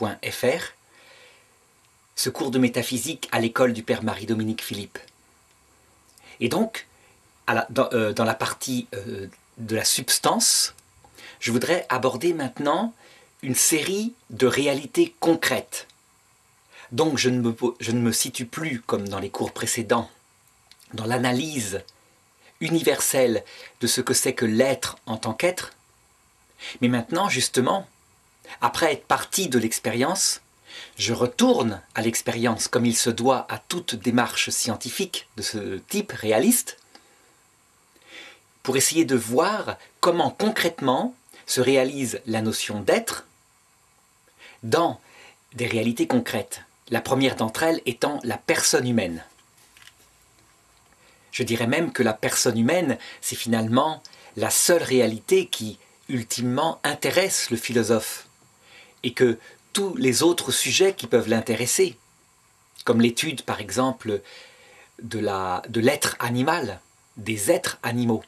ce cours de métaphysique à l'école du Père Marie-Dominique Philippe. Et donc, dans la partie de la substance, je voudrais aborder maintenant une série de réalités concrètes. Donc je ne me situe plus, comme dans les cours précédents, dans l'analyse universelle de ce que c'est que l'être en tant qu'être, mais maintenant, justement, après être parti de l'expérience, je retourne à l'expérience comme il se doit à toute démarche scientifique de ce type réaliste, pour essayer de voir comment concrètement se réalise la notion d'être dans des réalités concrètes. La première d'entre elles étant la personne humaine. Je dirais même que la personne humaine, c'est finalement la seule réalité qui, ultimement, intéresse le philosophe, et que tous les autres sujets qui peuvent l'intéresser, comme l'étude, par exemple, de l'être animal, des êtres animaux,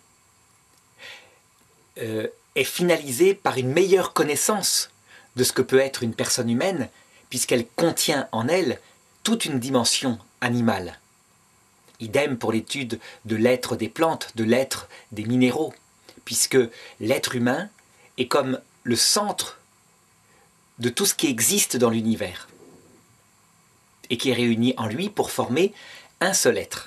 est finalisée par une meilleure connaissance de ce que peut être une personne humaine, puisqu'elle contient en elle toute une dimension animale. Idem pour l'étude de l'être des plantes, de l'être des minéraux, puisque l'être humain est comme le centre de tout ce qui existe dans l'univers, et qui est réuni en lui pour former un seul être.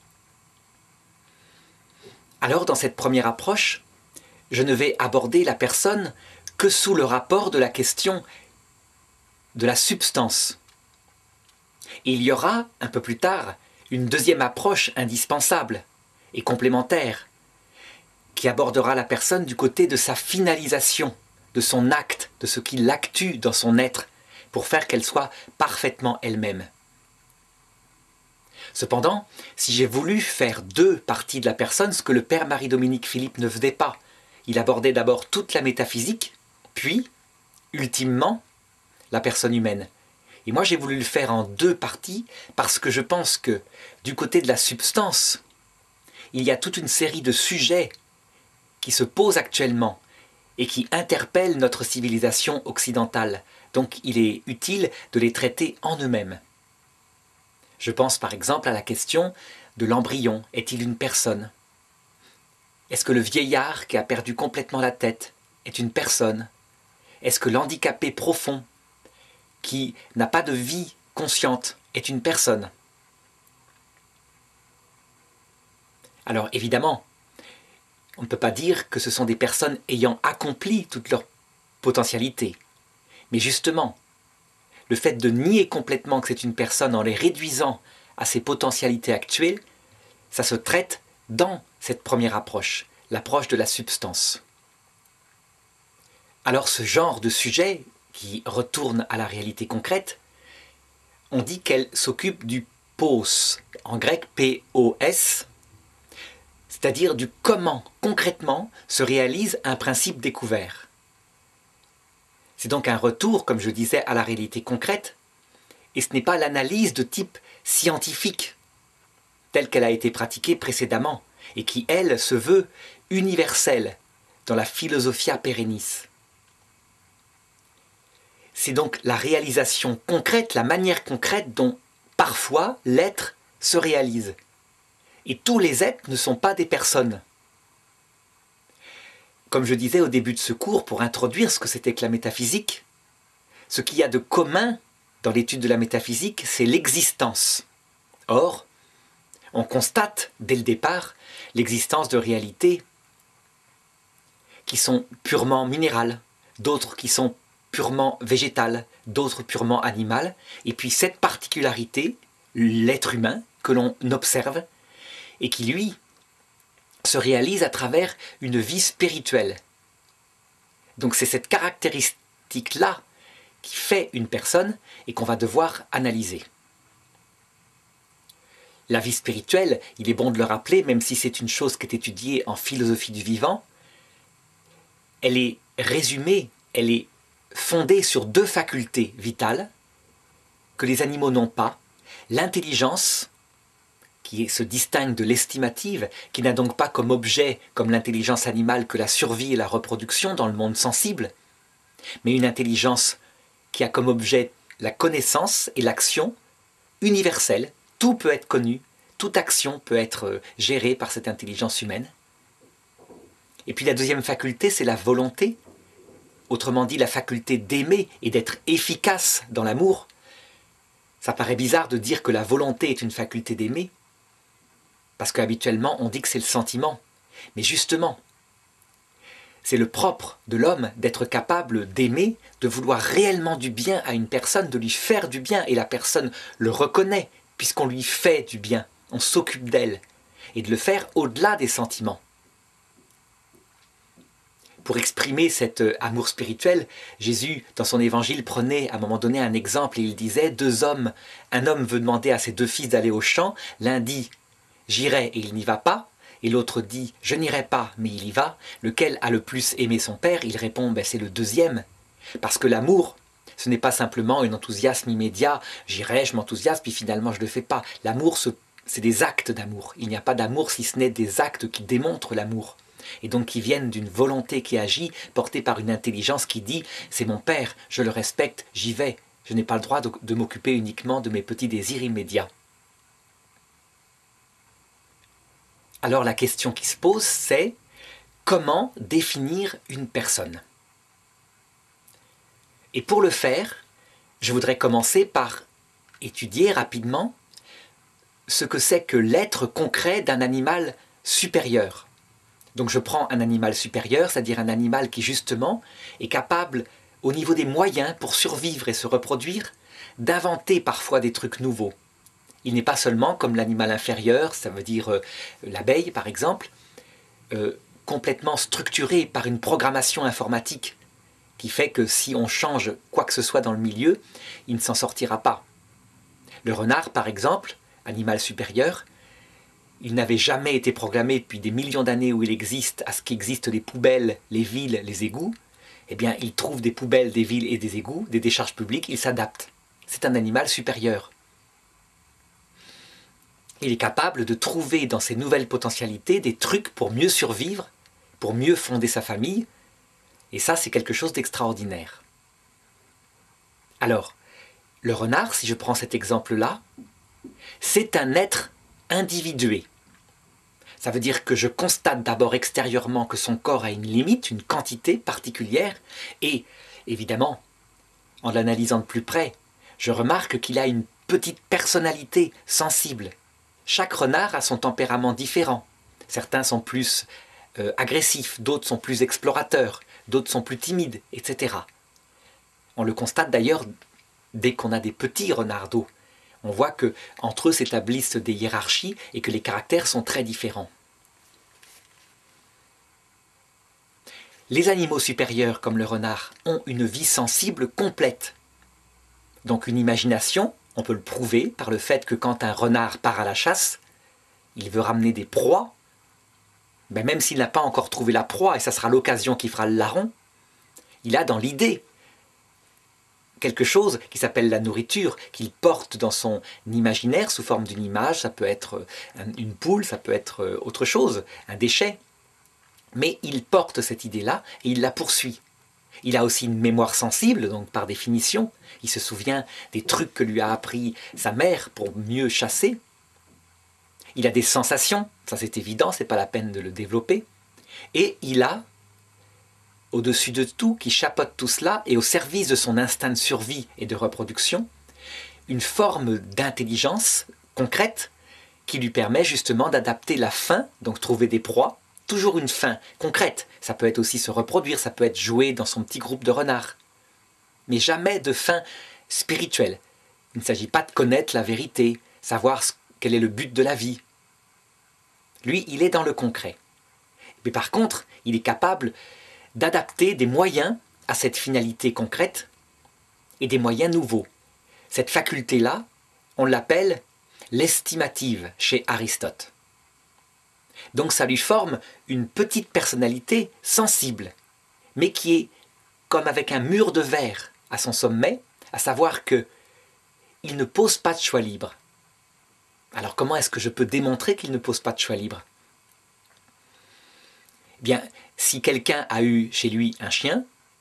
Alors, dans cette première approche, je ne vais aborder la personne que sous le rapport de la question de la substance. Et il y aura, un peu plus tard, une deuxième approche indispensable et complémentaire, qui abordera la personne du côté de sa finalisation, de son acte, de ce qui l'actue dans son être, pour faire qu'elle soit parfaitement elle-même. Cependant, si j'ai voulu faire deux parties de la personne, ce que le Père Marie-Dominique Philippe ne faisait pas, il abordait d'abord toute la métaphysique, puis, ultimement, la personne humaine. Et moi, j'ai voulu le faire en deux parties parce que je pense que, du côté de la substance, il y a toute une série de sujets qui se posent actuellement et qui interpellent notre civilisation occidentale. Donc, il est utile de les traiter en eux-mêmes. Je pense par exemple à la question de l'embryon. Est-il une personne? Est-ce que le vieillard qui a perdu complètement la tête est une personne? Est-ce que l'handicapé profond qui n'a pas de vie consciente est une personne? Alors évidemment, on ne peut pas dire que ce sont des personnes ayant accompli toute leur potentialité. Mais justement, le fait de nier complètement que c'est une personne en les réduisant à ses potentialités actuelles, ça se traite dans cette première approche, l'approche de la substance. Alors ce genre de sujet qui retourne à la réalité concrète, on dit qu'elle s'occupe du pos, en grec P-O-S, c'est-à-dire du comment concrètement se réalise un principe découvert. C'est donc un retour, comme je disais, à la réalité concrète, et ce n'est pas l'analyse de type scientifique, telle qu'elle a été pratiquée précédemment, et qui, elle, se veut universelle dans la philosophia perennis. C'est donc la réalisation concrète, la manière concrète dont parfois l'être se réalise. Et tous les êtres ne sont pas des personnes. Comme je disais au début de ce cours, pour introduire ce que c'était que la métaphysique, ce qu'il y a de commun dans l'étude de la métaphysique, c'est l'existence. Or, on constate dès le départ l'existence de réalités qui sont purement minérales, d'autres qui sont purement végétales, d'autres purement animales, et puis cette particularité, l'être humain, que l'on observe, et qui, lui, se réalise à travers une vie spirituelle. Donc c'est cette caractéristique-là qui fait une personne et qu'on va devoir analyser. La vie spirituelle, il est bon de le rappeler, même si c'est une chose qui est étudiée en philosophie du vivant, elle est résumée, elle est fondée sur deux facultés vitales que les animaux n'ont pas, l'intelligence, qui se distingue de l'estimative, qui n'a donc pas comme objet, comme l'intelligence animale, que la survie et la reproduction dans le monde sensible, mais une intelligence qui a comme objet la connaissance et l'action universelle. Tout peut être connu, toute action peut être gérée par cette intelligence humaine. Et puis la deuxième faculté, c'est la volonté, autrement dit la faculté d'aimer et d'être efficace dans l'amour. Ça paraît bizarre de dire que la volonté est une faculté d'aimer, parce qu'habituellement on dit que c'est le sentiment. Mais justement, c'est le propre de l'homme d'être capable d'aimer, de vouloir réellement du bien à une personne, de lui faire du bien, et la personne le reconnaît, puisqu'on lui fait du bien, on s'occupe d'elle, et de le faire au-delà des sentiments. Pour exprimer cet amour spirituel, Jésus, dans son évangile, prenait à un moment donné un exemple et il disait un homme veut demander à ses 2 fils d'aller au champ, l'un dit « j'irai » et il n'y va pas, et l'autre dit « je n'irai pas, mais il y va », lequel a le plus aimé son père? Il répond « c'est le deuxième ». Parce que l'amour, ce n'est pas simplement un enthousiasme immédiat, j'irai, je m'enthousiasme, puis finalement je ne le fais pas. L'amour, c'est des actes d'amour. Il n'y a pas d'amour si ce n'est des actes qui démontrent l'amour. Et donc qui viennent d'une volonté qui agit, portée par une intelligence qui dit « c'est mon père, je le respecte, j'y vais, je n'ai pas le droit de m'occuper uniquement de mes petits désirs immédiats ». Alors la question qui se pose, c'est comment définir une personne? Et pour le faire, je voudrais commencer par étudier rapidement ce que c'est que l'être concret d'un animal supérieur. Donc je prends un animal supérieur, c'est-à-dire un animal qui justement est capable, au niveau des moyens pour survivre et se reproduire, d'inventer parfois des trucs nouveaux. Il n'est pas seulement comme l'animal inférieur, ça veut dire l'abeille par exemple, complètement structuré par une programmation informatique qui fait que si on change quoi que ce soit dans le milieu, il ne s'en sortira pas. Le renard par exemple, animal supérieur, il n'avait jamais été programmé depuis des millions d'années où il existe à ce qu'existent les poubelles, les villes, les égouts. Eh bien, il trouve des poubelles, des villes et des égouts, des décharges publiques, il s'adapte. C'est un animal supérieur. Il est capable de trouver dans ses nouvelles potentialités des trucs pour mieux survivre, pour mieux fonder sa famille. Et ça, c'est quelque chose d'extraordinaire. Alors, le renard, si je prends cet exemple-là, c'est un être individué. Ça veut dire que je constate d'abord extérieurement que son corps a une limite, une quantité particulière, et évidemment, en l'analysant de plus près, je remarque qu'il a une petite personnalité sensible. Chaque renard a son tempérament différent. Certains sont plus agressifs, d'autres sont plus explorateurs, d'autres sont plus timides, etc. On le constate d'ailleurs dès qu'on a des petits renardeaux. On voit qu'entre eux s'établissent des hiérarchies et que les caractères sont très différents. Les animaux supérieurs, comme le renard, ont une vie sensible complète. Donc une imagination, on peut le prouver par le fait que quand un renard part à la chasse, il veut ramener des proies, ben même s'il n'a pas encore trouvé la proie, et ça sera l'occasion qui fera le larron, il a dans l'idée quelque chose qui s'appelle la nourriture, qu'il porte dans son imaginaire sous forme d'une image, ça peut être une poule, ça peut être autre chose, un déchet. Mais il porte cette idée-là et il la poursuit. Il a aussi une mémoire sensible, donc par définition, il se souvient des trucs que lui a appris sa mère pour mieux chasser. Il a des sensations, ça c'est évident, c'est pas la peine de le développer. Et il a, au-dessus de tout, qui chapeaute tout cela et au service de son instinct de survie et de reproduction, une forme d'intelligence concrète qui lui permet justement d'adapter la faim, donc trouver des proies, toujours une faim concrète. Ça peut être aussi se reproduire, ça peut être jouer dans son petit groupe de renards. Mais jamais de faim spirituelle. Il ne s'agit pas de connaître la vérité, savoir quel est le but de la vie. Lui, il est dans le concret. Mais par contre, il est capable d'adapter des moyens à cette finalité concrète et des moyens nouveaux. Cette faculté-là, on l'appelle l'estimative chez Aristote. Donc ça lui forme une petite personnalité sensible, mais qui est comme avec un mur de verre à son sommet, à savoir que il ne pose pas de choix libre. Alors comment est-ce que je peux démontrer qu'il ne pose pas de choix libre? Eh bien, si quelqu'un a eu chez lui un chien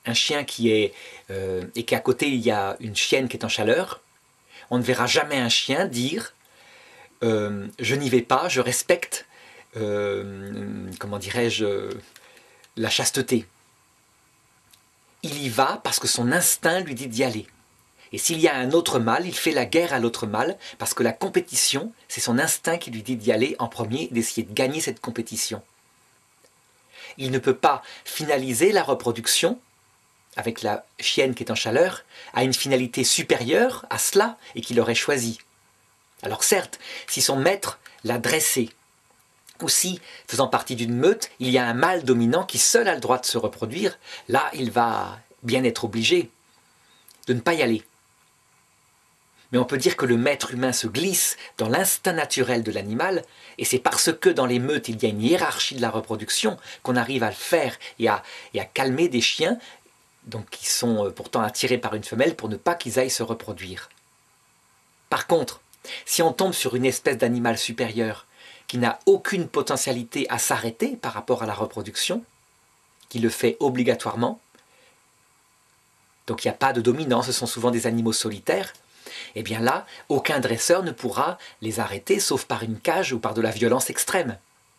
un chien qui est et qu'à côté il y a une chienne qui est en chaleur, on ne verra jamais un chien dire je n'y vais pas, je respecte, comment dirais-je, la chasteté. Il y va parce que son instinct lui dit d'y aller. Et s'il y a un autre mâle, il fait la guerre à l'autre mâle, parce que la compétition, c'est son instinct qui lui dit d'y aller en premier, d'essayer de gagner cette compétition. Il ne peut pas finaliser la reproduction, avec la chienne qui est en chaleur, à une finalité supérieure à cela et qu'il aurait choisi. Alors certes, si son maître l'a dressé, ou si, faisant partie d'une meute, il y a un mâle dominant qui seul a le droit de se reproduire, là, il va bien être obligé de ne pas y aller. Mais on peut dire que le maître humain se glisse dans l'instinct naturel de l'animal, et c'est parce que dans les meutes, il y a une hiérarchie de la reproduction qu'on arrive à le faire et à calmer des chiens donc qui sont pourtant attirés par une femelle pour ne pas qu'ils aillent se reproduire. Par contre, si on tombe sur une espèce d'animal supérieur qui n'a aucune potentialité à s'arrêter par rapport à la reproduction, qui le fait obligatoirement, donc il n'y a pas de dominant, ce sont souvent des animaux solitaires, et bien là, aucun dresseur ne pourra les arrêter, sauf par une cage ou par de la violence extrême.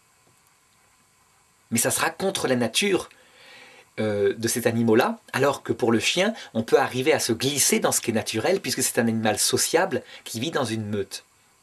Mais ça sera contre la nature de ces animaux-là, alors que pour le chien, on peut arriver à se glisser dans ce qui est naturel, puisque c'est un animal sociable qui vit dans une meute.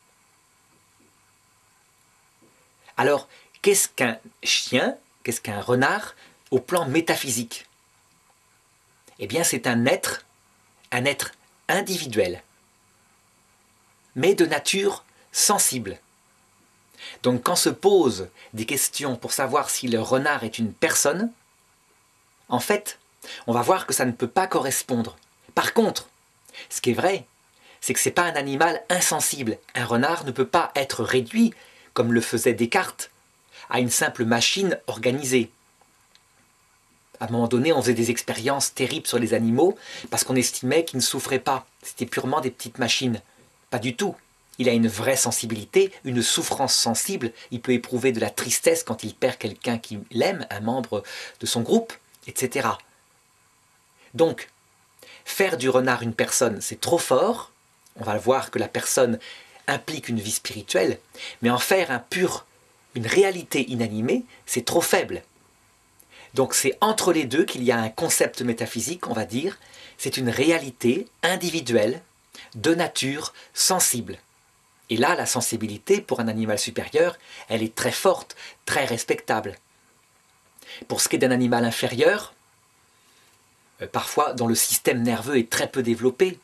Alors, qu'est-ce qu'un chien, qu'est-ce qu'un renard au plan métaphysique? Eh bien, c'est un être individuel, mais de nature sensible. Donc, quand se posent des questions pour savoir si le renard est une personne, en fait, on va voir que ça ne peut pas correspondre. Par contre, ce qui est vrai, c'est que ce n'est pas un animal insensible. Un renard ne peut pas être réduit, comme le faisait Descartes, à une simple machine organisée. À un moment donné, on faisait des expériences terribles sur les animaux parce qu'on estimait qu'ils ne souffraient pas. C'était purement des petites machines. Pas du tout. Il a une vraie sensibilité, une souffrance sensible. Il peut éprouver de la tristesse quand il perd quelqu'un qu'il aime, un membre de son groupe, etc. Donc, faire du renard une personne, c'est trop fort. On va voir que la personne implique une vie spirituelle, mais en faire une réalité inanimée, c'est trop faible. Donc c'est entre les deux qu'il y a un concept métaphysique, on va dire, c'est une réalité individuelle, de nature sensible. Et là, la sensibilité pour un animal supérieur, elle est très forte, très respectable. Pour ce qui est d'un animal inférieur, parfois dont le système nerveux est très peu développé,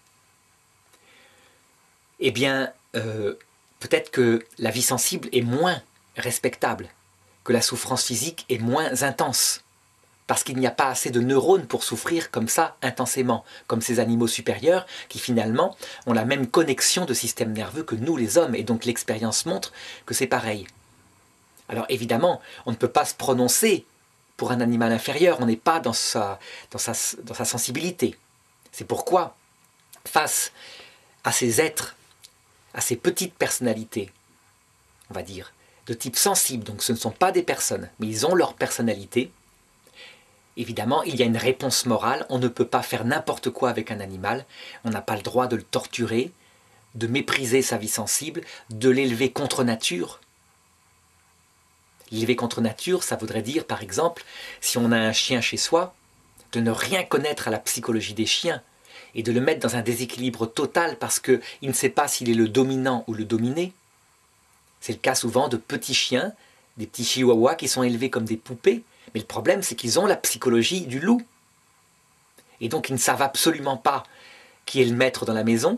eh bien, peut-être que la vie sensible est moins respectable, que la souffrance physique est moins intense, parce qu'il n'y a pas assez de neurones pour souffrir comme ça intensément, comme ces animaux supérieurs qui finalement ont la même connexion de système nerveux que nous les hommes, et donc l'expérience montre que c'est pareil. Alors évidemment, on ne peut pas se prononcer pour un animal inférieur, on n'est pas dans sa sensibilité. C'est pourquoi, face à ces êtres, à ces petites personnalités, on va dire, de type sensible, donc ce ne sont pas des personnes, mais ils ont leur personnalité. Évidemment, il y a une réponse morale, on ne peut pas faire n'importe quoi avec un animal, on n'a pas le droit de le torturer, de mépriser sa vie sensible, de l'élever contre nature. L'élever contre nature, ça voudrait dire, par exemple, si on a un chien chez soi, de ne rien connaître à la psychologie des chiens, et de le mettre dans un déséquilibre total parce qu'il ne sait pas s'il est le dominant ou le dominé. C'est le cas souvent de petits chiens, des petits chihuahuas qui sont élevés comme des poupées, mais le problème c'est qu'ils ont la psychologie du loup. Et donc ils ne savent absolument pas qui est le maître dans la maison,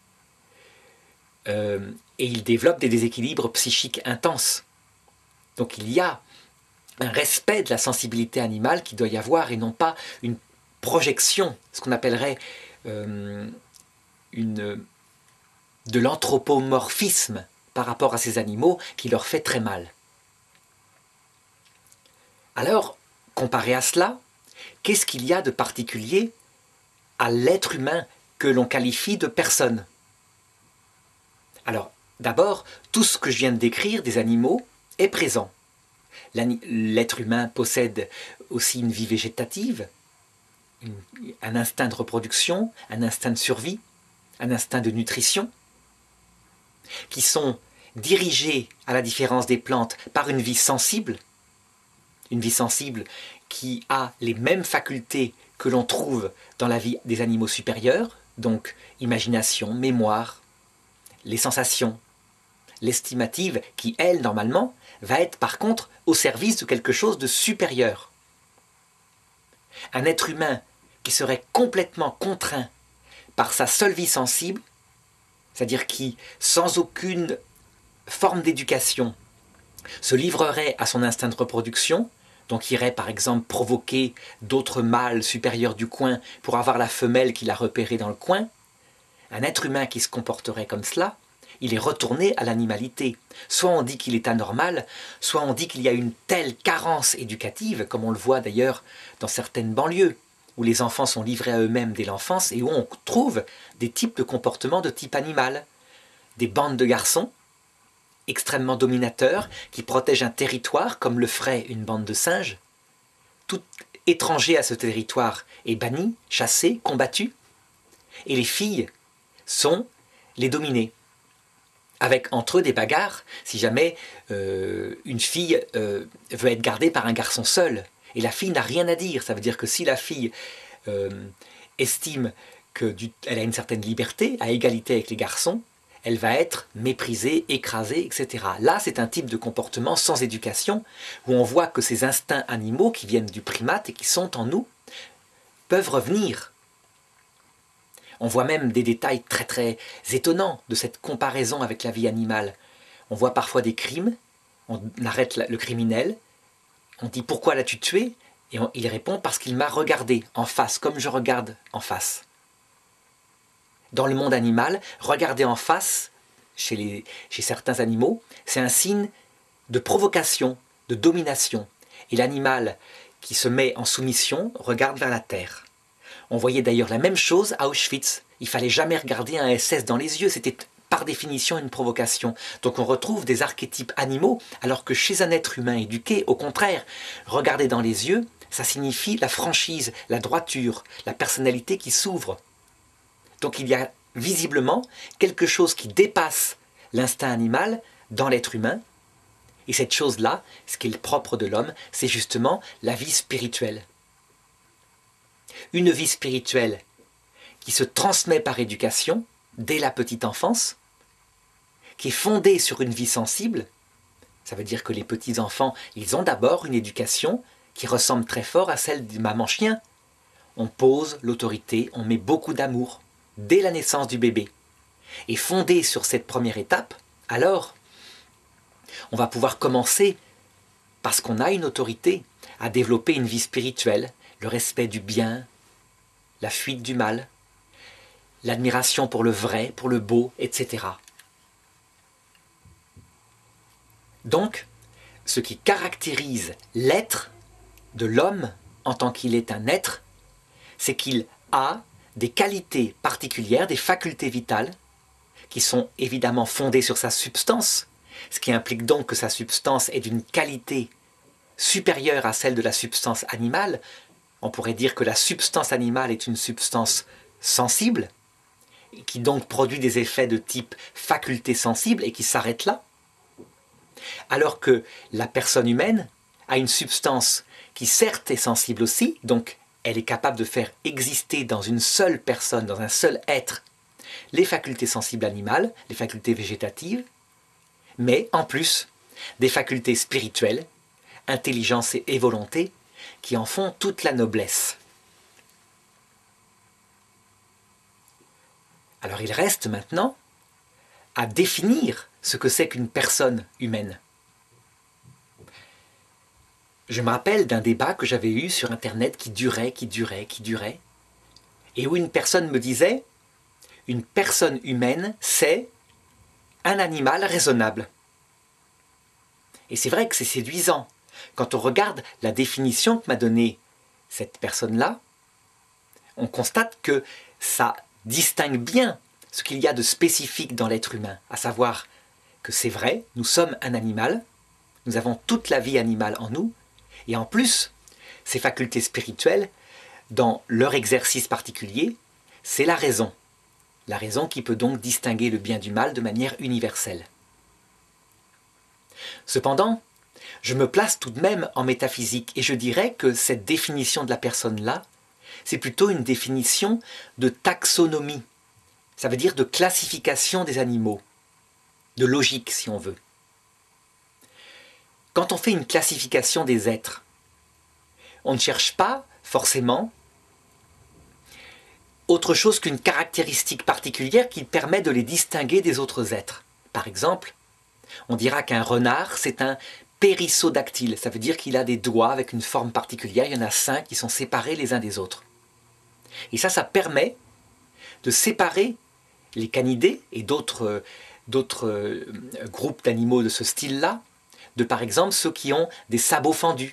et ils développent des déséquilibres psychiques intenses. Donc il y a un respect de la sensibilité animale qui doit y avoir, et non pas une projection, ce qu'on appellerait de l'anthropomorphisme par rapport à ces animaux qui leur fait très mal. Alors, comparé à cela, qu'est-ce qu'il y a de particulier à l'être humain que l'on qualifie de personne? Alors, d'abord, tout ce que je viens de décrire des animaux est présent. L'être humain possède aussi une vie végétative, un instinct de reproduction, un instinct de survie, un instinct de nutrition, qui sont dirigés, à la différence des plantes, par une vie sensible qui a les mêmes facultés que l'on trouve dans la vie des animaux supérieurs, donc imagination, mémoire, les sensations, l'estimative, qui, elle, normalement, va être par contre au service de quelque chose de supérieur. Un être humain qui serait complètement contraint par sa seule vie sensible, c'est-à-dire qui, sans aucune forme d'éducation, se livrerait à son instinct de reproduction, donc irait par exemple provoquer d'autres mâles supérieurs du coin pour avoir la femelle qu'il a repérée dans le coin, un être humain qui se comporterait comme cela, il est retourné à l'animalité. Soit on dit qu'il est anormal, soit on dit qu'il y a une telle carence éducative, comme on le voit d'ailleurs dans certaines banlieues, où les enfants sont livrés à eux-mêmes dès l'enfance et où on trouve des types de comportements de type animal. Des bandes de garçons extrêmement dominateurs qui protègent un territoire comme le ferait une bande de singes. Tout étranger à ce territoire est banni, chassé, combattu. Et les filles sont les dominées. Avec entre eux des bagarres, si jamais une fille veut être gardée par un garçon seul. Et la fille n'a rien à dire. Ça veut dire que si la fille estime qu'elle a une certaine liberté, à égalité avec les garçons, elle va être méprisée, écrasée, etc. Là, c'est un type de comportement sans éducation, où on voit que ces instincts animaux qui viennent du primate et qui sont en nous, peuvent revenir. On voit même des détails très très étonnants de cette comparaison avec la vie animale. On voit parfois des crimes, on arrête le criminel, on dit « Pourquoi l'as-tu tué ?» et il répond « Parce qu'il m'a regardé en face, comme je regarde en face. » Dans le monde animal, regarder en face, chez certains animaux, c'est un signe de provocation, de domination. Et l'animal qui se met en soumission regarde vers la terre. On voyait d'ailleurs la même chose à Auschwitz. Il fallait jamais regarder un SS dans les yeux, c'était par définition une provocation. Donc on retrouve des archétypes animaux, alors que chez un être humain éduqué, au contraire, regarder dans les yeux, ça signifie la franchise, la droiture, la personnalité qui s'ouvre. Donc il y a visiblement quelque chose qui dépasse l'instinct animal dans l'être humain. Et cette chose-là, ce qui est le propre de l'homme, c'est justement la vie spirituelle. Une vie spirituelle qui se transmet par éducation, dès la petite enfance, qui est fondée sur une vie sensible. Ça veut dire que les petits-enfants, ils ont d'abord une éducation qui ressemble très fort à celle du maman-chien. On pose l'autorité, on met beaucoup d'amour, dès la naissance du bébé. Et fondée sur cette première étape, alors, on va pouvoir commencer, parce qu'on a une autorité, à développer une vie spirituelle, le respect du bien, la fuite du mal, l'admiration pour le vrai, pour le beau, etc. Donc, ce qui caractérise l'être de l'homme en tant qu'il est un être, c'est qu'il a des qualités particulières, des facultés vitales, qui sont évidemment fondées sur sa substance, ce qui implique donc que sa substance est d'une qualité supérieure à celle de la substance animale. On pourrait dire que la substance animale est une substance sensible, qui donc produit des effets de type faculté sensible et qui s'arrête là. Alors que la personne humaine a une substance qui certes est sensible aussi, donc elle est capable de faire exister dans une seule personne, dans un seul être, les facultés sensibles animales, les facultés végétatives, mais en plus des facultés spirituelles, intelligence et volonté, qui en font toute la noblesse. Alors il reste maintenant à définir ce que c'est qu'une personne humaine. Je me rappelle d'un débat que j'avais eu sur Internet qui durait, et où une personne me disait « Une personne humaine, c'est un animal raisonnable ». Et c'est vrai que c'est séduisant. Quand on regarde la définition que m'a donnée cette personne-là, on constate que ça distingue bien ce qu'il y a de spécifique dans l'être humain, à savoir que c'est vrai, nous sommes un animal, nous avons toute la vie animale en nous, et en plus, ces facultés spirituelles dans leur exercice particulier, c'est la raison. La raison qui peut donc distinguer le bien du mal de manière universelle. Cependant, je me place tout de même en métaphysique et je dirais que cette définition de la personne-là, c'est plutôt une définition de taxonomie. Ça veut dire de classification des animaux, de logique si on veut. Quand on fait une classification des êtres, on ne cherche pas forcément autre chose qu'une caractéristique particulière qui permet de les distinguer des autres êtres. Par exemple, on dira qu'un renard, c'est un périssodactyle. Ça veut dire qu'il a des doigts avec une forme particulière. Il y en a 5 qui sont séparés les uns des autres. Et ça permet de séparer les canidés et d'autres groupes d'animaux de ce style-là, de par exemple ceux qui ont des sabots fendus.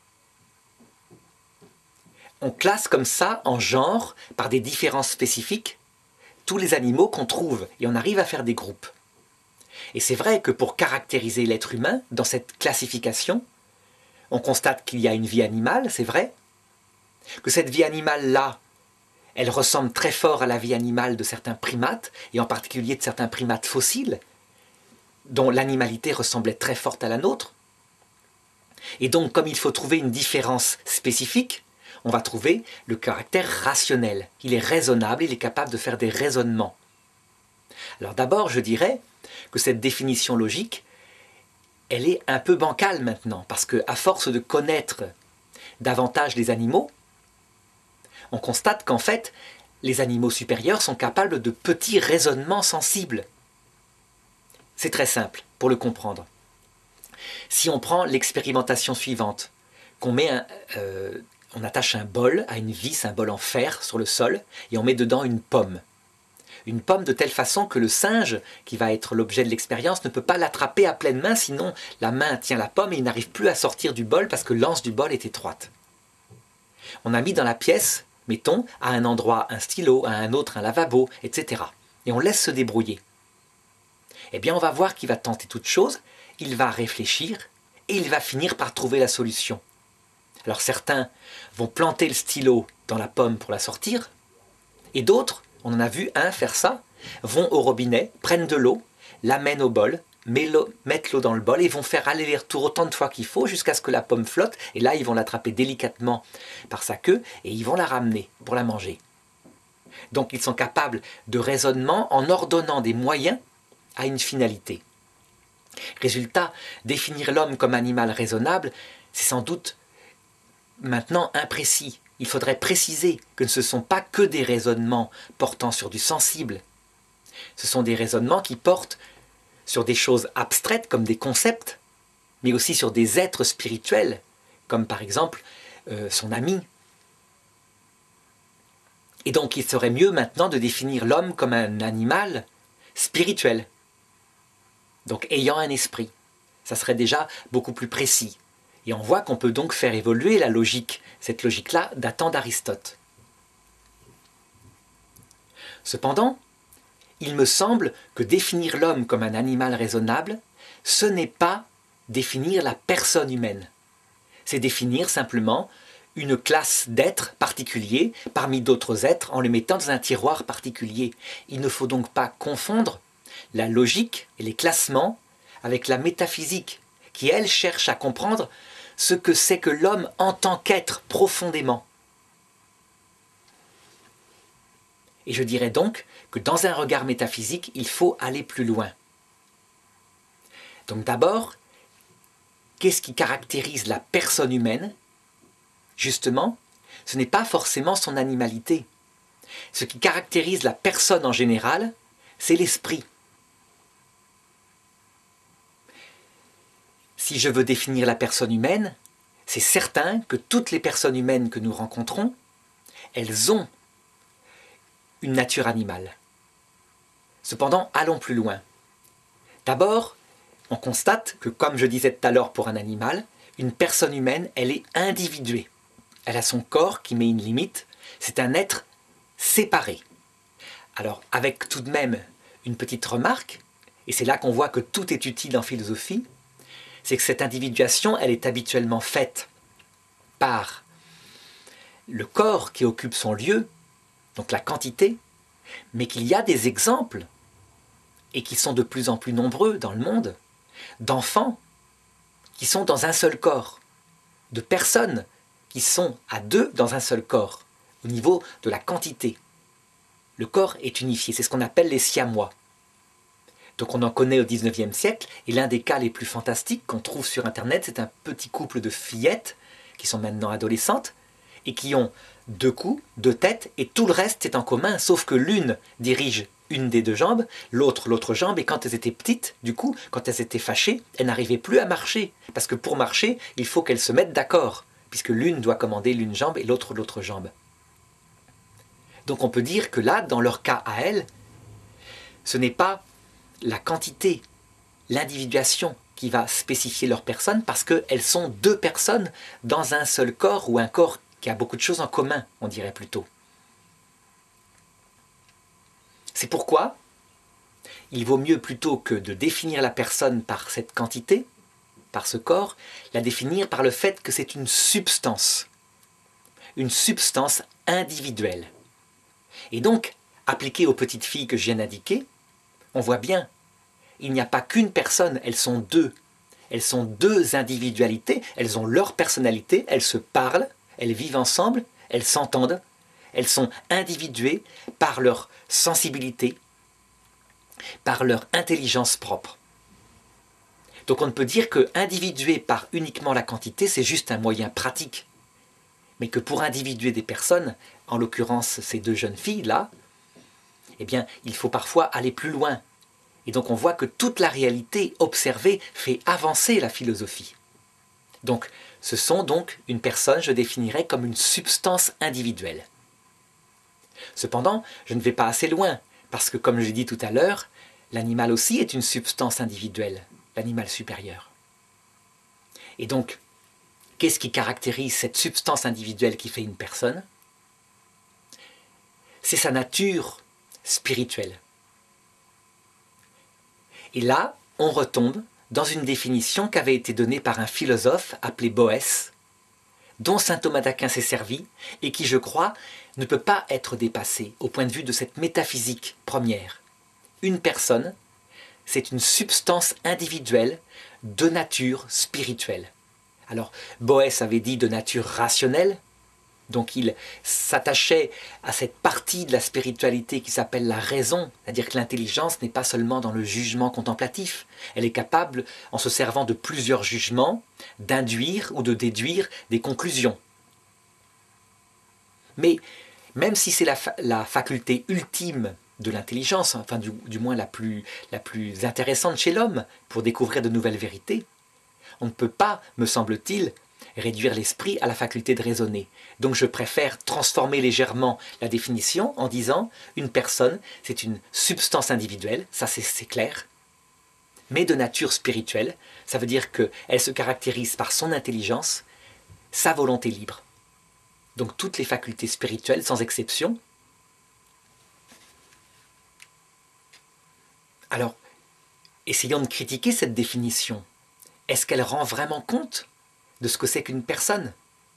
On classe comme ça, en genre, par des différences spécifiques, tous les animaux qu'on trouve, et on arrive à faire des groupes. Et c'est vrai que pour caractériser l'être humain, dans cette classification, on constate qu'il y a une vie animale, c'est vrai, que cette vie animale-là, elle ressemble très fort à la vie animale de certains primates, et en particulier de certains primates fossiles, dont l'animalité ressemblait très forte à la nôtre. Et donc, comme il faut trouver une différence spécifique, on va trouver le caractère rationnel. Il est raisonnable, il est capable de faire des raisonnements. Alors d'abord, je dirais que cette définition logique, elle est un peu bancale maintenant, parce qu'à force de connaître davantage les animaux, on constate qu'en fait, les animaux supérieurs sont capables de petits raisonnements sensibles. C'est très simple pour le comprendre. Si on prend l'expérimentation suivante, qu'on met on attache un bol à une vis, un bol en fer sur le sol, et on met dedans une pomme. Une pomme de telle façon que le singe, qui va être l'objet de l'expérience, ne peut pas l'attraper à pleine main, sinon la main tient la pomme et il n'arrive plus à sortir du bol parce que l'anse du bol est étroite. On a mis dans la pièce, mettons, à un endroit un stylo, à un autre un lavabo, etc. Et on laisse se débrouiller. Eh bien, on va voir qu'il va tenter toute chose, il va réfléchir et il va finir par trouver la solution. Alors certains vont planter le stylo dans la pomme pour la sortir, et d'autres, on en a vu un faire ça, vont au robinet, prennent de l'eau, l'amènent au bol, mettent l'eau dans le bol et vont faire aller les retours autant de fois qu'il faut jusqu'à ce que la pomme flotte, et là ils vont l'attraper délicatement par sa queue et ils vont la ramener pour la manger. Donc ils sont capables de raisonnement en ordonnant des moyens à une finalité. Résultat, définir l'homme comme animal raisonnable, c'est sans doute maintenant imprécis. Il faudrait préciser que ce ne sont pas que des raisonnements portant sur du sensible. Ce sont des raisonnements qui portent sur des choses abstraites comme des concepts, mais aussi sur des êtres spirituels, comme par exemple son ami. Et donc il serait mieux maintenant de définir l'homme comme un animal spirituel, donc ayant un esprit. Ça serait déjà beaucoup plus précis. Et on voit qu'on peut donc faire évoluer la logique, cette logique-là datant d'Aristote. Cependant, il me semble que définir l'homme comme un animal raisonnable, ce n'est pas définir la personne humaine. C'est définir simplement une classe d'êtres particuliers parmi d'autres êtres en les mettant dans un tiroir particulier. Il ne faut donc pas confondre la logique et les classements avec la métaphysique, qui elle cherche à comprendre ce que c'est que l'homme en tant qu'être profondément. Et je dirais donc que dans un regard métaphysique, il faut aller plus loin. Donc d'abord, qu'est-ce qui caractérise la personne humaine? Justement, ce n'est pas forcément son animalité. Ce qui caractérise la personne en général, c'est l'esprit. Si je veux définir la personne humaine, c'est certain que toutes les personnes humaines que nous rencontrons, elles ont une nature animale. Cependant, allons plus loin. D'abord, on constate que, comme je disais tout à l'heure pour un animal, une personne humaine, elle est individuée. Elle a son corps qui met une limite, c'est un être séparé. Alors, avec tout de même une petite remarque, et c'est là qu'on voit que tout est utile en philosophie, c'est que cette individuation, elle est habituellement faite par le corps qui occupe son lieu, donc la quantité, mais qu'il y a des exemples, et qui sont de plus en plus nombreux dans le monde, d'enfants qui sont dans un seul corps, de personnes qui sont à deux dans un seul corps, au niveau de la quantité. Le corps est unifié, c'est ce qu'on appelle les siamois. Donc on en connaît au XIXe siècle, et l'un des cas les plus fantastiques qu'on trouve sur Internet, c'est un petit couple de fillettes, qui sont maintenant adolescentes, et qui ont deux coups, deux têtes, et tout le reste est en commun, sauf que l'une dirige une des deux jambes, l'autre jambe, et quand elles étaient petites, du coup, quand elles étaient fâchées, elles n'arrivaient plus à marcher, parce que pour marcher, il faut qu'elles se mettent d'accord, puisque l'une doit commander l'une jambe et l'autre jambe. Donc on peut dire que là, dans leur cas à elles, ce n'est pas la quantité, l'individuation qui va spécifier leur personne, parce qu'elles sont deux personnes dans un seul corps, ou un corps qui a beaucoup de choses en commun, on dirait plutôt. C'est pourquoi il vaut mieux, plutôt que de définir la personne par cette quantité, par ce corps, la définir par le fait que c'est une substance individuelle. Et donc, appliquée aux petites filles que je viens d'indiquer, on voit bien, il n'y a pas qu'une personne, elles sont deux. Elles sont deux individualités, elles ont leur personnalité, elles se parlent, elles vivent ensemble, elles s'entendent, elles sont individuées par leur sensibilité, par leur intelligence propre. Donc on ne peut dire que individuer par uniquement la quantité, c'est juste un moyen pratique. Mais que pour individuer des personnes, en l'occurrence ces deux jeunes filles-là, eh bien, il faut parfois aller plus loin. Et donc on voit que toute la réalité observée fait avancer la philosophie. Donc ce sont donc une personne, je définirais comme une substance individuelle. Cependant, je ne vais pas assez loin, parce que comme j'ai dit tout à l'heure, l'animal aussi est une substance individuelle, l'animal supérieur. Et donc, qu'est-ce qui caractérise cette substance individuelle qui fait une personne? C'est sa nature spirituelle. Et là, on retombe dans une définition qui avait été donnée par un philosophe appelé Boès, dont saint Thomas d'Aquin s'est servi, et qui, je crois, ne peut pas être dépassé au point de vue de cette métaphysique première. Une personne, c'est une substance individuelle de nature spirituelle. Alors, Boès avait dit de nature rationnelle, donc il s'attachait à cette partie de la spiritualité qui s'appelle la raison, c'est-à-dire que l'intelligence n'est pas seulement dans le jugement contemplatif, elle est capable, en se servant de plusieurs jugements, d'induire ou de déduire des conclusions. Mais même si c'est la faculté ultime de l'intelligence, enfin du moins la plus intéressante chez l'homme pour découvrir de nouvelles vérités, on ne peut pas, me semble-t-il, réduire l'esprit à la faculté de raisonner. Donc je préfère transformer légèrement la définition en disant une personne, c'est une substance individuelle, ça c'est clair, mais de nature spirituelle, ça veut dire qu'elle se caractérise par son intelligence, sa volonté libre. Donc toutes les facultés spirituelles, sans exception. Alors, essayons de critiquer cette définition. Est-ce qu'elle rend vraiment compte de ce que c'est qu'une personne?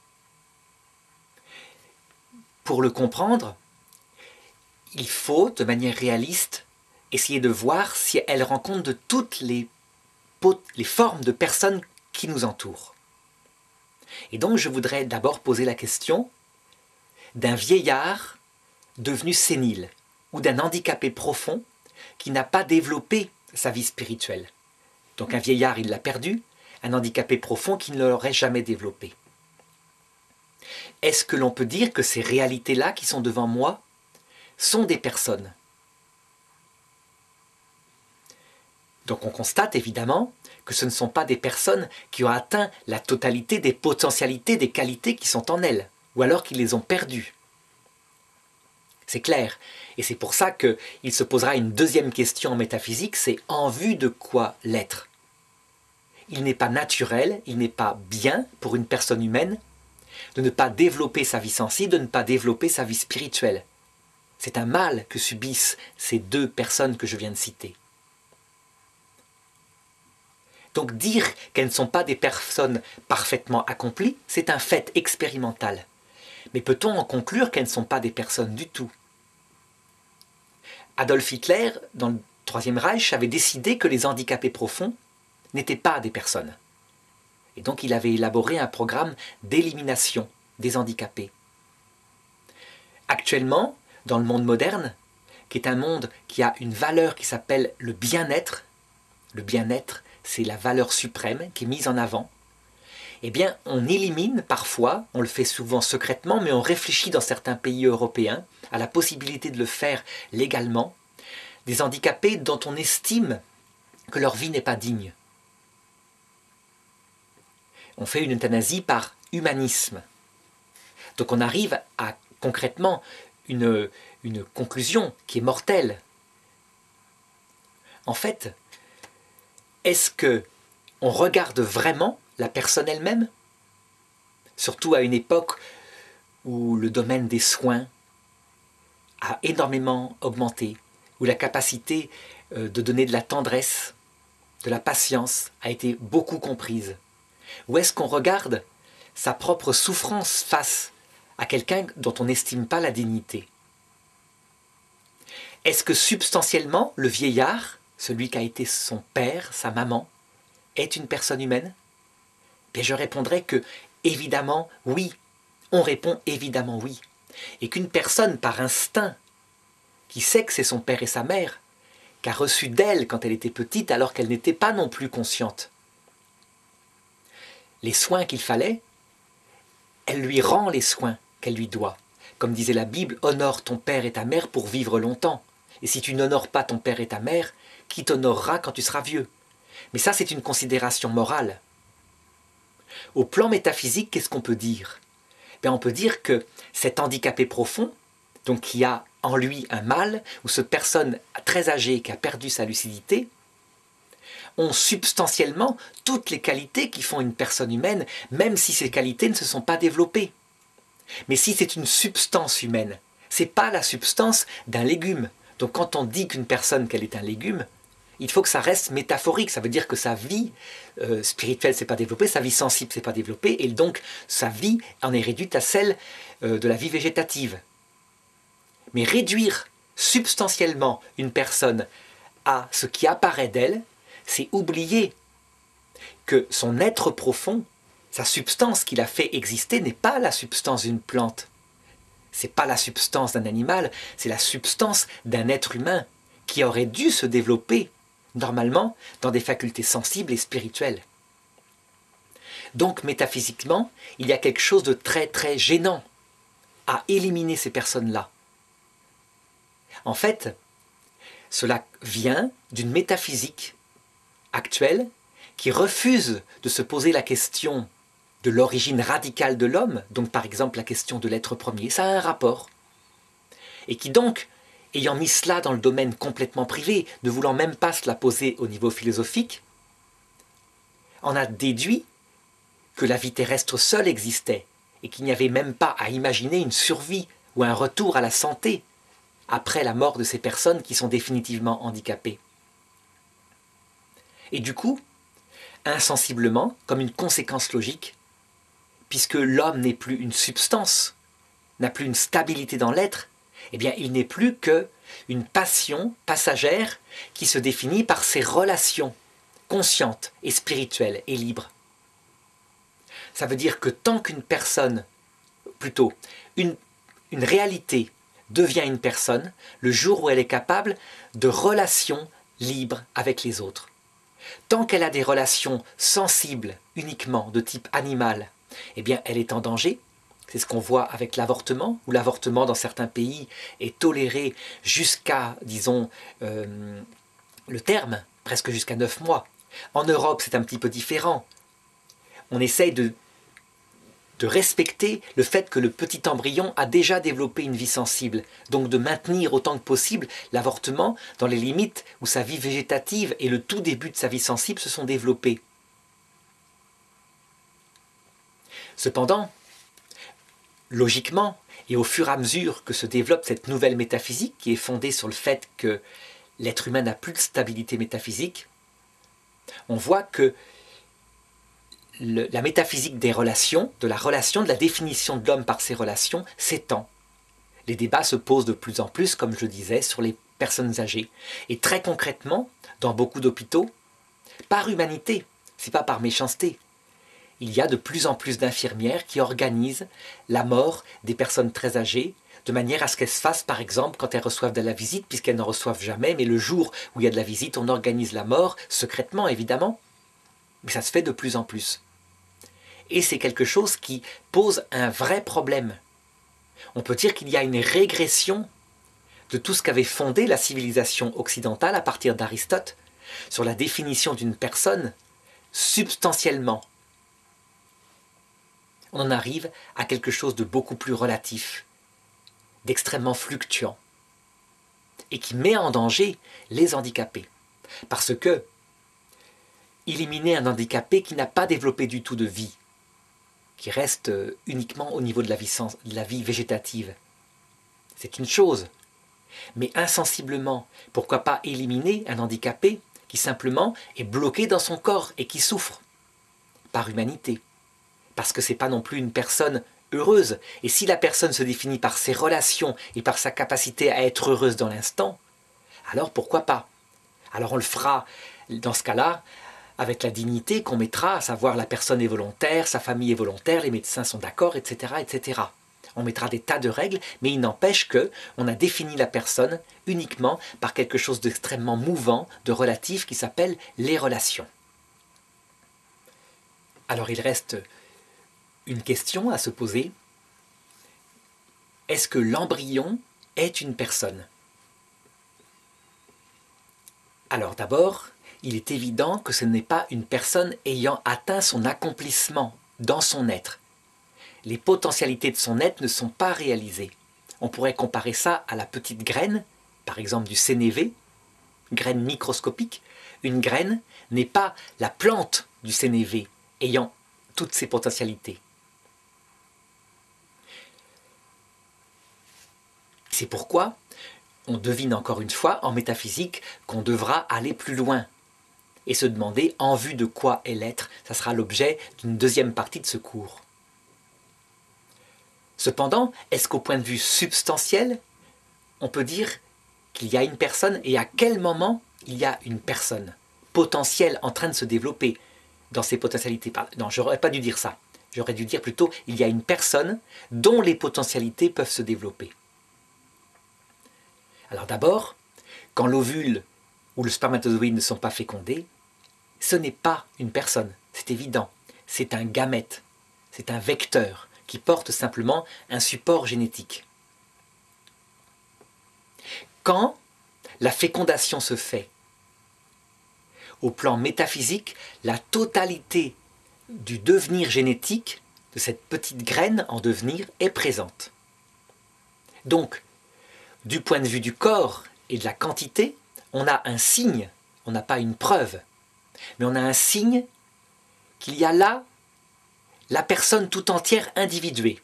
Pour le comprendre, il faut, de manière réaliste, essayer de voir si elle rend compte de toutes les formes de personnes qui nous entourent. Et donc je voudrais d'abord poser la question d'un vieillard devenu sénile, ou d'un handicapé profond qui n'a pas développé sa vie spirituelle. Donc un vieillard, il l'a perdu, un handicapé profond qui ne l'aurait jamais développé. Est-ce que l'on peut dire que ces réalités-là qui sont devant moi sont des personnes? Donc on constate évidemment que ce ne sont pas des personnes qui ont atteint la totalité des potentialités, des qualités qui sont en elles, ou alors qui les ont perdues. C'est clair. Et c'est pour ça qu'il se posera une deuxième question en métaphysique, c'est en vue de quoi l'être? Il n'est pas naturel, il n'est pas bien pour une personne humaine de ne pas développer sa vie sensible, de ne pas développer sa vie spirituelle. C'est un mal que subissent ces deux personnes que je viens de citer. Donc dire qu'elles ne sont pas des personnes parfaitement accomplies, c'est un fait expérimental. Mais peut-on en conclure qu'elles ne sont pas des personnes du tout? Adolf Hitler, dans le Troisième Reich, avait décidé que les handicapés profonds n'étaient pas des personnes. Et donc il avait élaboré un programme d'élimination des handicapés. Actuellement, dans le monde moderne, qui est un monde qui a une valeur qui s'appelle le bien-être, c'est la valeur suprême qui est mise en avant, eh bien on élimine parfois, on le fait souvent secrètement, mais on réfléchit dans certains pays européens à la possibilité de le faire légalement, des handicapés dont on estime que leur vie n'est pas digne. On fait une euthanasie par humanisme. Donc on arrive à concrètement une conclusion qui est mortelle. En fait, est-ce qu'on regarde vraiment la personne elle-même? Surtout à une époque où le domaine des soins a énormément augmenté, où la capacité de donner de la tendresse, de la patience a été beaucoup comprise. Ou est-ce qu'on regarde sa propre souffrance face à quelqu'un dont on n'estime pas la dignité? Est-ce que substantiellement, le vieillard, celui qui a été son père, sa maman, est une personne humaine? Bien, je répondrai que, évidemment, oui. On répond évidemment oui. Et qu'une personne, par instinct, qui sait que c'est son père et sa mère, qu'a reçu d'elle quand elle était petite alors qu'elle n'était pas non plus consciente, les soins qu'il fallait, elle lui rend les soins qu'elle lui doit. Comme disait la Bible, honore ton père et ta mère pour vivre longtemps. Et si tu n'honores pas ton père et ta mère, qui t'honorera quand tu seras vieux? Mais ça, c'est une considération morale. Au plan métaphysique, qu'est-ce qu'on peut dire? Bien, on peut dire que cet handicapé profond, donc qui a en lui un mal, ou cette personne très âgée qui a perdu sa lucidité, ont substantiellement toutes les qualités qui font une personne humaine, même si ces qualités ne se sont pas développées. Mais si c'est une substance humaine, ce n'est pas la substance d'un légume. Donc quand on dit qu'une personne qu'elle est un légume, il faut que ça reste métaphorique. Ça veut dire que sa vie spirituelle ne s'est pas développée, sa vie sensible ne s'est pas développée, et donc sa vie en est réduite à celle de la vie végétative. Mais réduire substantiellement une personne à ce qui apparaît d'elle, c'est oublier que son être profond, sa substance qui l'a fait exister, n'est pas la substance d'une plante. C'est pas la substance d'un animal, c'est la substance d'un être humain qui aurait dû se développer normalement dans des facultés sensibles et spirituelles. Donc métaphysiquement, il y a quelque chose de très très gênant à éliminer ces personnes-là. En fait, cela vient d'une métaphysique actuelle qui refuse de se poser la question de l'origine radicale de l'homme, donc par exemple la question de l'être premier, ça a un rapport. Et qui donc, ayant mis cela dans le domaine complètement privé, ne voulant même pas se la poser au niveau philosophique, en a déduit que la vie terrestre seule existait et qu'il n'y avait même pas à imaginer une survie ou un retour à la santé après la mort de ces personnes qui sont définitivement handicapées. Et du coup, insensiblement, comme une conséquence logique, puisque l'homme n'est plus une substance, n'a plus une stabilité dans l'être, eh bien il n'est plus qu'une passion passagère qui se définit par ses relations conscientes et spirituelles et libres. Ça veut dire que tant qu'une personne, plutôt une réalité devient une personne, le jour où elle est capable de relations libres avec les autres. Tant qu'elle a des relations sensibles uniquement de type animal, eh bien elle est en danger. C'est ce qu'on voit avec l'avortement, où l'avortement dans certains pays est toléré jusqu'à, disons, le terme, presque jusqu'à 9 mois. En Europe, c'est un petit peu différent. On essaye de respecter le fait que le petit embryon a déjà développé une vie sensible, donc de maintenir autant que possible l'avortement dans les limites où sa vie végétative et le tout début de sa vie sensible se sont développés. Cependant, logiquement, et au fur et à mesure que se développe cette nouvelle métaphysique qui est fondée sur le fait que l'être humain n'a plus de stabilité métaphysique, on voit que la métaphysique des relations, de la définition de l'homme par ses relations, s'étend. Les débats se posent de plus en plus, comme je disais, sur les personnes âgées. Et très concrètement, dans beaucoup d'hôpitaux, par humanité, c'est pas par méchanceté, il y a de plus en plus d'infirmières qui organisent la mort des personnes très âgées, de manière à ce qu'elles se fassent, par exemple, quand elles reçoivent de la visite, puisqu'elles n'en reçoivent jamais, mais le jour où il y a de la visite, on organise la mort, secrètement évidemment, mais ça se fait de plus en plus. Et c'est quelque chose qui pose un vrai problème. On peut dire qu'il y a une régression de tout ce qu'avait fondé la civilisation occidentale à partir d'Aristote sur la définition d'une personne substantiellement. On en arrive à quelque chose de beaucoup plus relatif, d'extrêmement fluctuant, et qui met en danger les handicapés. Parce que éliminer un handicapé qui n'a pas développé du tout de vie, qui reste uniquement au niveau de la vie végétative, c'est une chose. Mais insensiblement, pourquoi pas éliminer un handicapé qui simplement est bloqué dans son corps et qui souffre, par humanité. Parce que ce n'est pas non plus une personne heureuse. Et si la personne se définit par ses relations et par sa capacité à être heureuse dans l'instant, alors pourquoi pas? Alors on le fera dans ce cas-là avec la dignité qu'on mettra, à savoir la personne est volontaire, sa famille est volontaire, les médecins sont d'accord, etc., etc. On mettra des tas de règles, mais il n'empêche qu'on a défini la personne uniquement par quelque chose d'extrêmement mouvant, de relatif, qui s'appelle les relations. Alors il reste une question à se poser. Est-ce que l'embryon est une personne? Alors d'abord, il est évident que ce n'est pas une personne ayant atteint son accomplissement dans son être. Les potentialités de son être ne sont pas réalisées. On pourrait comparer ça à la petite graine, par exemple du sénévé, graine microscopique. Une graine n'est pas la plante du sénévé ayant toutes ses potentialités. C'est pourquoi on devine encore une fois en métaphysique qu'on devra aller plus loin et se demander en vue de quoi est l'être. Ça sera l'objet d'une deuxième partie de ce cours. Cependant, est-ce qu'au point de vue substantiel, on peut dire qu'il y a une personne et à quel moment il y a une personne potentielle en train de se développer dans ses potentialités? Non, je n'aurais pas dû dire ça. J'aurais dû dire plutôt il y a une personne dont les potentialités peuvent se développer. Alors d'abord, quand l'ovule ou le spermatozoïde ne sont pas fécondés, ce n'est pas une personne, c'est évident. C'est un gamète, c'est un vecteur qui porte simplement un support génétique. Quand la fécondation se fait, au plan métaphysique, la totalité du devenir génétique de cette petite graine en devenir est présente. Donc, du point de vue du corps et de la quantité, on a un signe, on n'a pas une preuve, mais on a un signe qu'il y a là la personne tout entière individuée.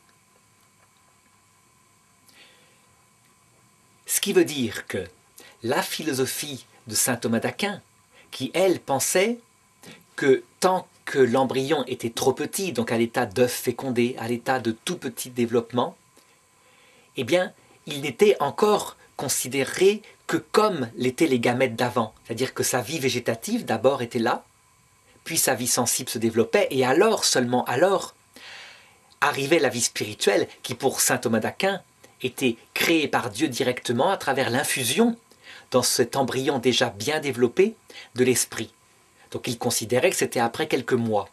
Ce qui veut dire que la philosophie de saint Thomas d'Aquin, qui elle pensait que tant que l'embryon était trop petit, donc à l'état d'œuf fécondé, à l'état de tout petit développement, eh bien, il n'était encore considéré que comme l'étaient les gamètes d'avant, c'est-à-dire que sa vie végétative d'abord était là, puis sa vie sensible se développait, et alors, seulement alors, arrivait la vie spirituelle qui, pour saint Thomas d'Aquin, était créée par Dieu directement à travers l'infusion dans cet embryon déjà bien développé de l'esprit. Donc il considérait que c'était après quelques mois.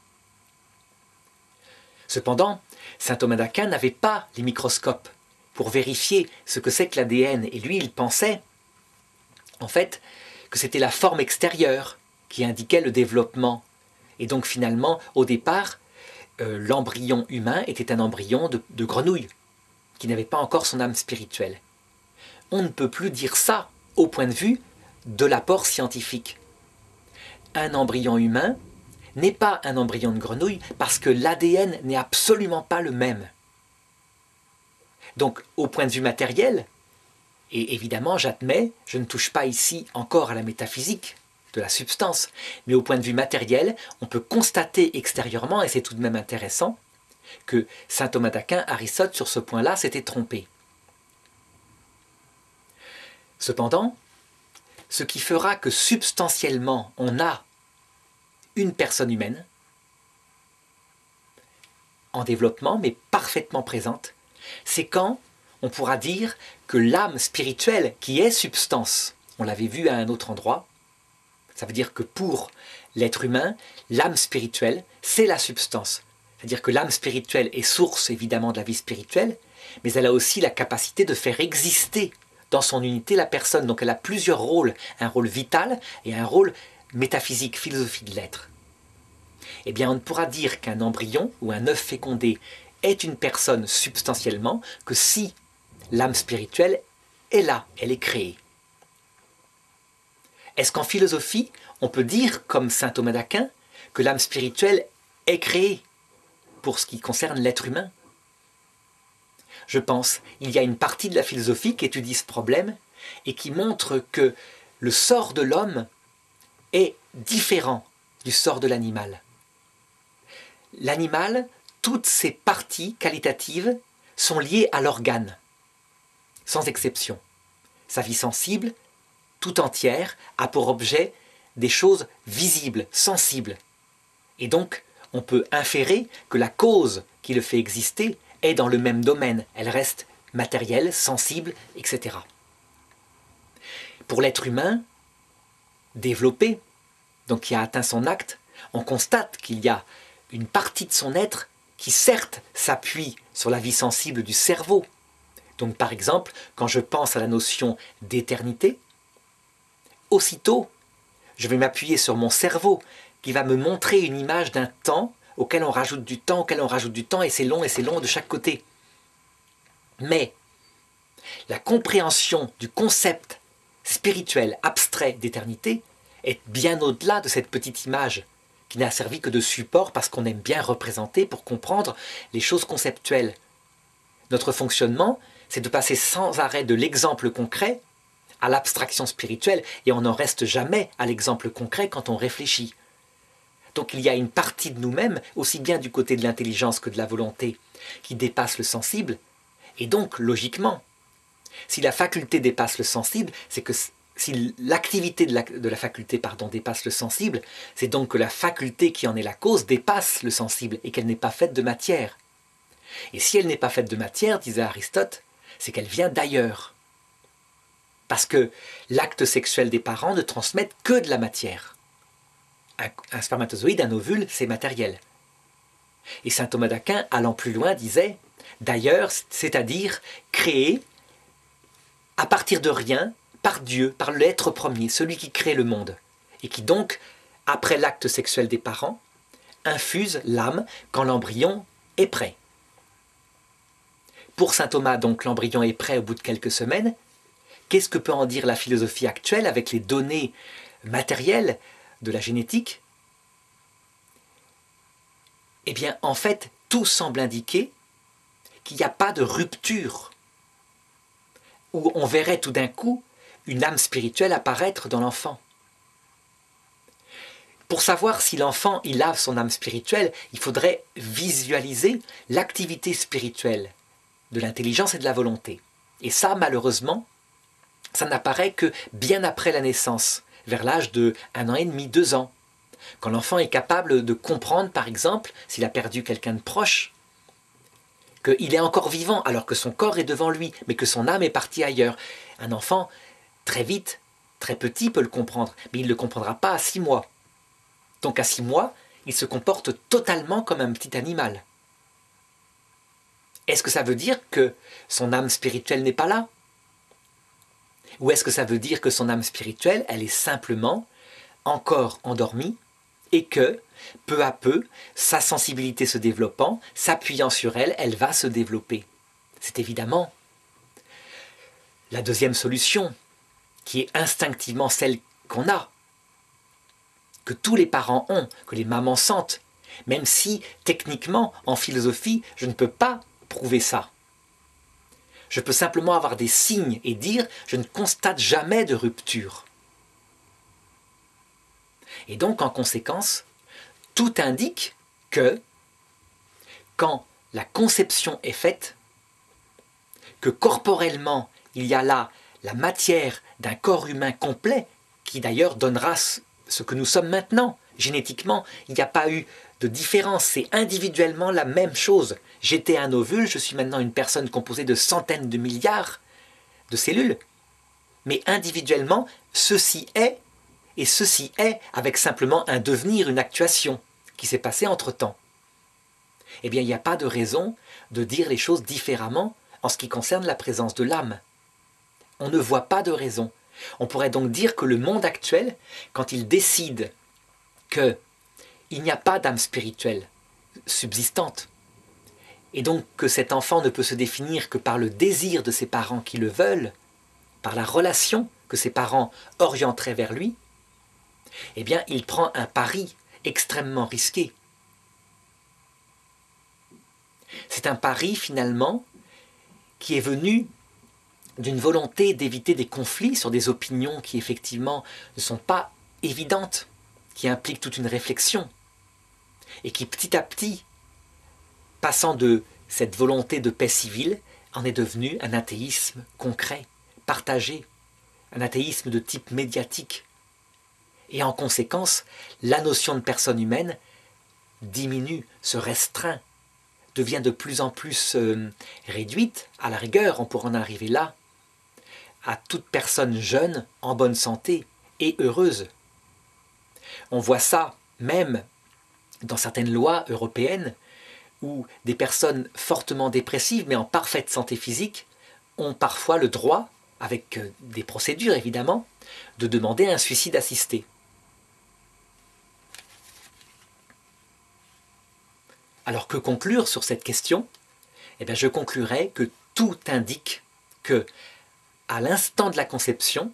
Cependant, saint Thomas d'Aquin n'avait pas les microscopes pour vérifier ce que c'est que l'ADN, et lui il pensait en fait que c'était la forme extérieure qui indiquait le développement. Et donc finalement, au départ, l'embryon humain était un embryon de grenouille, qui n'avait pas encore son âme spirituelle. On ne peut plus dire ça au point de vue de l'apport scientifique. Un embryon humain n'est pas un embryon de grenouille parce que l'ADN n'est absolument pas le même. Donc, au point de vue matériel, et évidemment, j'admets, je ne touche pas ici encore à la métaphysique, de la substance, mais au point de vue matériel, on peut constater extérieurement, et c'est tout de même intéressant, que saint Thomas d'Aquin, Aristote, sur ce point-là, s'était trompé. Cependant, ce qui fera que substantiellement on a une personne humaine, en développement, mais parfaitement présente, c'est quand on pourra dire que l'âme spirituelle, qui est substance, on l'avait vu à un autre endroit, ça veut dire que pour l'être humain, l'âme spirituelle, c'est la substance. C'est-à-dire que l'âme spirituelle est source évidemment de la vie spirituelle, mais elle a aussi la capacité de faire exister dans son unité la personne. Donc elle a plusieurs rôles, un rôle vital et un rôle métaphysique, philosophie de l'être. Eh bien on ne pourra dire qu'un embryon ou un œuf fécondé est une personne substantiellement que si l'âme spirituelle est là, elle est créée. Est-ce qu'en philosophie, on peut dire, comme saint Thomas d'Aquin, que l'âme spirituelle est créée pour ce qui concerne l'être humain? Je pense, il y a une partie de la philosophie qui étudie ce problème et qui montre que le sort de l'homme est différent du sort de l'animal. L'animal, toutes ses parties qualitatives sont liées à l'organe, sans exception. Sa vie sensible, tout entière, a pour objet des choses visibles, sensibles. Et donc, on peut inférer que la cause qui le fait exister est dans le même domaine. Elle reste matérielle, sensible, etc. Pour l'être humain, développé, donc qui a atteint son acte, on constate qu'il y a une partie de son être qui certes s'appuie sur la vie sensible du cerveau. Donc par exemple, quand je pense à la notion d'éternité, aussitôt, je vais m'appuyer sur mon cerveau qui va me montrer une image d'un temps auquel on rajoute du temps, et c'est long de chaque côté. Mais la compréhension du concept spirituel abstrait d'éternité est bien au-delà de cette petite image qui n'a servi que de support parce qu'on aime bien représenter pour comprendre les choses conceptuelles. Notre fonctionnement, c'est de passer sans arrêt de l'exemple concret à l'abstraction spirituelle, et on n'en reste jamais à l'exemple concret quand on réfléchit. Donc il y a une partie de nous-mêmes, aussi bien du côté de l'intelligence que de la volonté, qui dépasse le sensible, et donc, logiquement, si la faculté dépasse le sensible, c'est que si l'activité de la faculté dépasse le sensible, c'est donc que la faculté qui en est la cause dépasse le sensible, et qu'elle n'est pas faite de matière. Et si elle n'est pas faite de matière, disait Aristote, c'est qu'elle vient d'ailleurs. Parce que l'acte sexuel des parents ne transmet que de la matière. Un spermatozoïde, un ovule, c'est matériel. Et saint Thomas d'Aquin, allant plus loin, disait d'ailleurs, c'est-à-dire créé à partir de rien, par Dieu, par l'être premier, celui qui crée le monde, et qui donc, après l'acte sexuel des parents, infuse l'âme quand l'embryon est prêt. Pour saint Thomas, donc, l'embryon est prêt au bout de quelques semaines. Qu'est-ce que peut en dire la philosophie actuelle avec les données matérielles de la génétique? Eh bien, en fait, tout semble indiquer qu'il n'y a pas de rupture, où on verrait tout d'un coup une âme spirituelle apparaître dans l'enfant. Pour savoir si l'enfant il a son âme spirituelle, il faudrait visualiser l'activité spirituelle de l'intelligence et de la volonté. Et ça, malheureusement, ça n'apparaît que bien après la naissance, vers l'âge de 1 an et demi, 2 ans. Quand l'enfant est capable de comprendre, par exemple, s'il a perdu quelqu'un de proche, qu'il est encore vivant alors que son corps est devant lui, mais que son âme est partie ailleurs. Un enfant, très vite, très petit, peut le comprendre, mais il ne le comprendra pas à 6 mois. Donc à 6 mois, il se comporte totalement comme un petit animal. Est-ce que ça veut dire que son âme spirituelle n'est pas là? Ou est-ce que ça veut dire que son âme spirituelle, elle est simplement encore endormie et que, peu à peu, sa sensibilité se développant, s'appuyant sur elle, elle va se développer? C'est évidemment la deuxième solution, qui est instinctivement celle qu'on a, que tous les parents ont, que les mamans sentent, même si, techniquement, en philosophie, je ne peux pas prouver ça. Je peux simplement avoir des signes et dire « je ne constate jamais de rupture ». Et donc, en conséquence, tout indique que quand la conception est faite, que corporellement, il y a là la matière d'un corps humain complet, qui d'ailleurs donnera ce que nous sommes maintenant. Génétiquement, il n'y a pas eu de différence, c'est individuellement la même chose. J'étais un ovule, je suis maintenant une personne composée de centaines de milliards de cellules, mais individuellement, ceci est, et ceci est avec simplement un devenir, une actuation qui s'est passée entre-temps. Eh bien, il n'y a pas de raison de dire les choses différemment en ce qui concerne la présence de l'âme. On ne voit pas de raison. On pourrait donc dire que le monde actuel, quand il décide qu'il n'y a pas d'âme spirituelle subsistante, et donc que cet enfant ne peut se définir que par le désir de ses parents qui le veulent, par la relation que ses parents orienteraient vers lui, eh bien, il prend un pari extrêmement risqué. C'est un pari, finalement, qui est venu d'une volonté d'éviter des conflits sur des opinions qui, effectivement, ne sont pas évidentes, qui impliquent toute une réflexion, et qui, petit à petit, passant de cette volonté de paix civile, en est devenu un athéisme concret, partagé, un athéisme de type médiatique. Et en conséquence, la notion de personne humaine diminue, se restreint, devient de plus en plus réduite, à la rigueur, on pourrait en arriver là, à toute personne jeune, en bonne santé et heureuse. On voit ça même dans certaines lois européennes où des personnes fortement dépressives mais en parfaite santé physique ont parfois le droit, avec des procédures évidemment, de demander un suicide assisté. Alors que conclure sur cette question? Eh bien, je conclurai que tout indique que, à l'instant de la conception,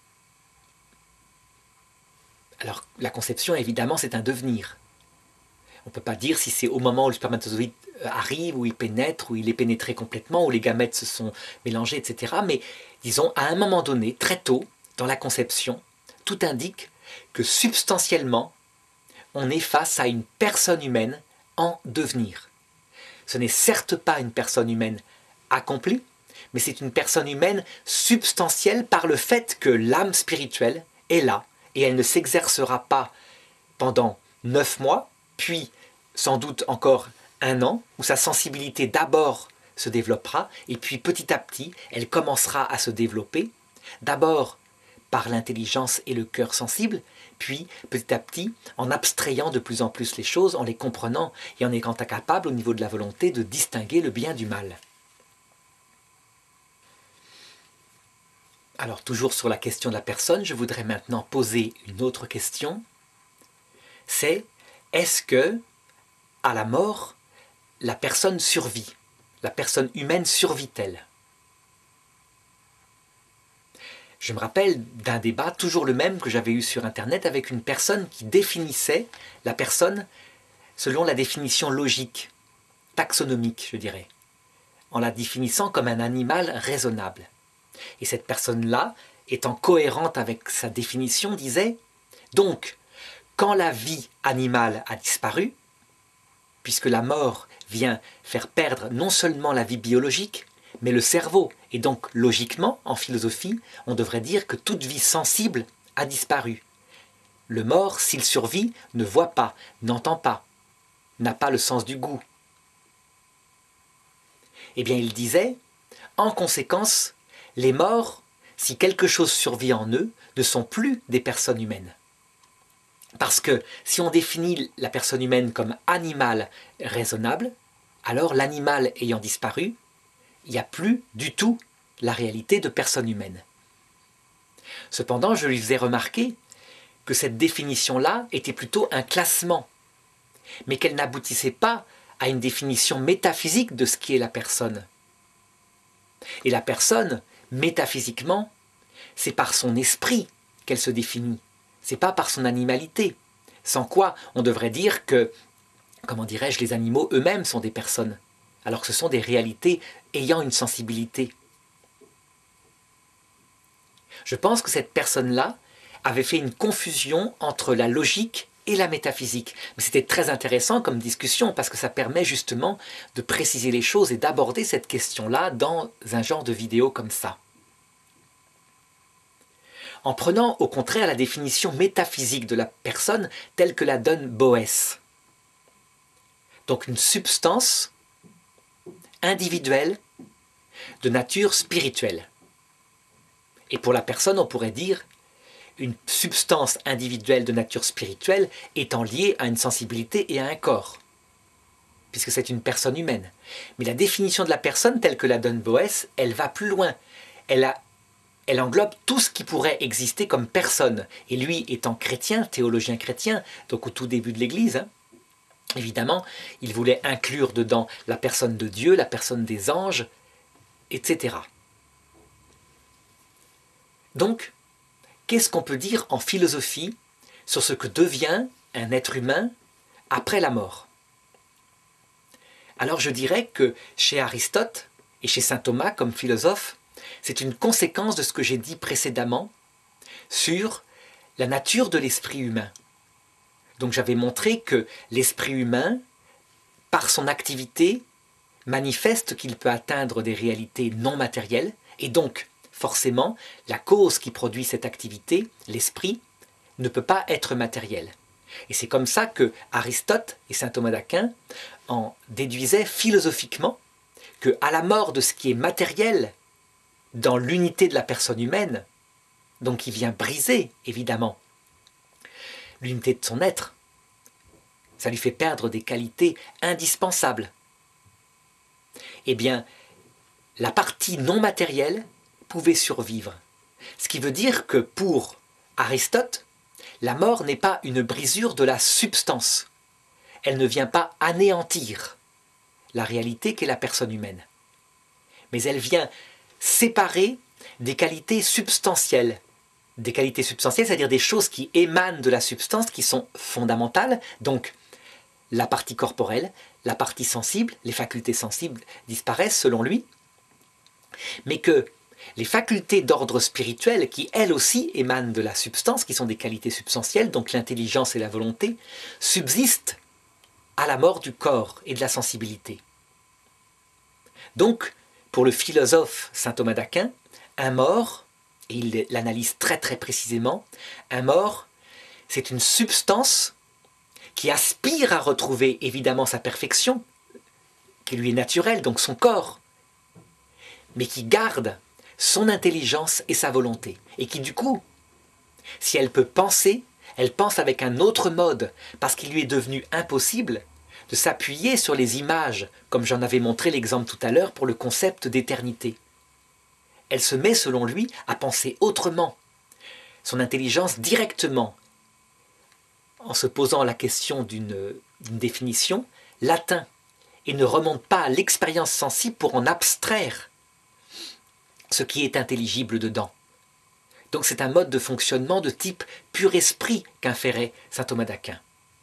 alors la conception évidemment c'est un devenir. On ne peut pas dire si c'est au moment où le spermatozoïde arrive, où il pénètre, où il est pénétré complètement, où les gamètes se sont mélangés, etc. Mais disons, à un moment donné, très tôt, dans la conception, tout indique que substantiellement, on est face à une personne humaine en devenir. Ce n'est certes pas une personne humaine accomplie, mais c'est une personne humaine substantielle par le fait que l'âme spirituelle est là, et elle ne s'exercera pas pendant 9 mois, puis sans doute encore 1 an, où sa sensibilité d'abord se développera, et puis petit à petit, elle commencera à se développer, d'abord par l'intelligence et le cœur sensible, puis petit à petit, en abstrayant de plus en plus les choses, en les comprenant et en étant capable au niveau de la volonté de distinguer le bien du mal. Alors toujours sur la question de la personne, je voudrais maintenant poser une autre question. C'est, est-ce que, à la mort, la personne survit? La personne humaine survit-elle? Je me rappelle d'un débat, toujours le même que j'avais eu sur Internet, avec une personne qui définissait la personne selon la définition logique, taxonomique, je dirais, en la définissant comme un animal raisonnable. Et cette personne-là, étant cohérente avec sa définition, disait « Donc, quand la vie animale a disparu, puisque la mort vient faire perdre non seulement la vie biologique, mais le cerveau, et donc logiquement, en philosophie, on devrait dire que toute vie sensible a disparu. Le mort, s'il survit, ne voit pas, n'entend pas, n'a pas le sens du goût. » Eh bien, il disait, en conséquence, les morts, si quelque chose survit en eux, ne sont plus des personnes humaines. Parce que si on définit la personne humaine comme animal raisonnable, alors l'animal ayant disparu, il n'y a plus du tout la réalité de personne humaine. Cependant, je lui faisais remarquer que cette définition-là était plutôt un classement, mais qu'elle n'aboutissait pas à une définition métaphysique de ce qui est la personne. Et la personne, métaphysiquement, c'est par son esprit qu'elle se définit, c'est pas par son animalité. Sans quoi, on devrait dire que, comment dirais-je, les animaux eux-mêmes sont des personnes, alors que ce sont des réalités ayant une sensibilité. Je pense que cette personne-là avait fait une confusion entre la logique et la métaphysique. Mais c'était très intéressant comme discussion parce que ça permet justement de préciser les choses et d'aborder cette question-là dans un genre de vidéo comme ça. En prenant au contraire la définition métaphysique de la personne telle que la donne Boès. Donc une substance individuelle de nature spirituelle. Et pour la personne, on pourrait dire une substance individuelle de nature spirituelle étant liée à une sensibilité et à un corps, puisque c'est une personne humaine. Mais la définition de la personne telle que la donne Boès, elle va plus loin. Elle englobe tout ce qui pourrait exister comme personne. Et lui, étant chrétien, théologien chrétien, donc au tout début de l'Église, évidemment, il voulait inclure dedans la personne de Dieu, la personne des anges, etc. Donc, qu'est-ce qu'on peut dire en philosophie sur ce que devient un être humain après la mort? Alors je dirais que chez Aristote et chez saint Thomas comme philosophe, c'est une conséquence de ce que j'ai dit précédemment sur la nature de l'esprit humain. Donc j'avais montré que l'esprit humain, par son activité, manifeste qu'il peut atteindre des réalités non matérielles, et donc, forcément, la cause qui produit cette activité, l'esprit, ne peut pas être matérielle. Et c'est comme ça que Aristote et saint Thomas d'Aquin en déduisaient philosophiquement que à la mort de ce qui est matériel dans l'unité de la personne humaine, donc qui vient briser, évidemment, l'unité de son être, ça lui fait perdre des qualités indispensables. Eh bien, la partie non matérielle pouvait survivre. Ce qui veut dire que pour Aristote, la mort n'est pas une brisure de la substance. Elle ne vient pas anéantir la réalité qu'est la personne humaine. Mais elle vient séparer des qualités substantielles. Des qualités substantielles, c'est-à-dire des choses qui émanent de la substance, qui sont fondamentales. Donc, la partie corporelle, la partie sensible, les facultés sensibles disparaissent selon lui. Mais que les facultés d'ordre spirituel, qui elles aussi émanent de la substance, qui sont des qualités substantielles, donc l'intelligence et la volonté, subsistent à la mort du corps et de la sensibilité. Donc, pour le philosophe saint Thomas d'Aquin, un mort, et il l'analyse très très précisément, un mort, c'est une substance qui aspire à retrouver évidemment sa perfection, qui lui est naturelle, donc son corps, mais qui garde son intelligence et sa volonté, et qui du coup, si elle peut penser, elle pense avec un autre mode, parce qu'il lui est devenu impossible de s'appuyer sur les images, comme j'en avais montré l'exemple tout à l'heure pour le concept d'éternité. Elle se met, selon lui, à penser autrement, son intelligence directement, en se posant la question d'une définition, l'atteint, et ne remonte pas à l'expérience sensible pour en abstraire ce qui est intelligible dedans. Donc c'est un mode de fonctionnement de type pur esprit qu'inférait saint Thomas d'Aquin.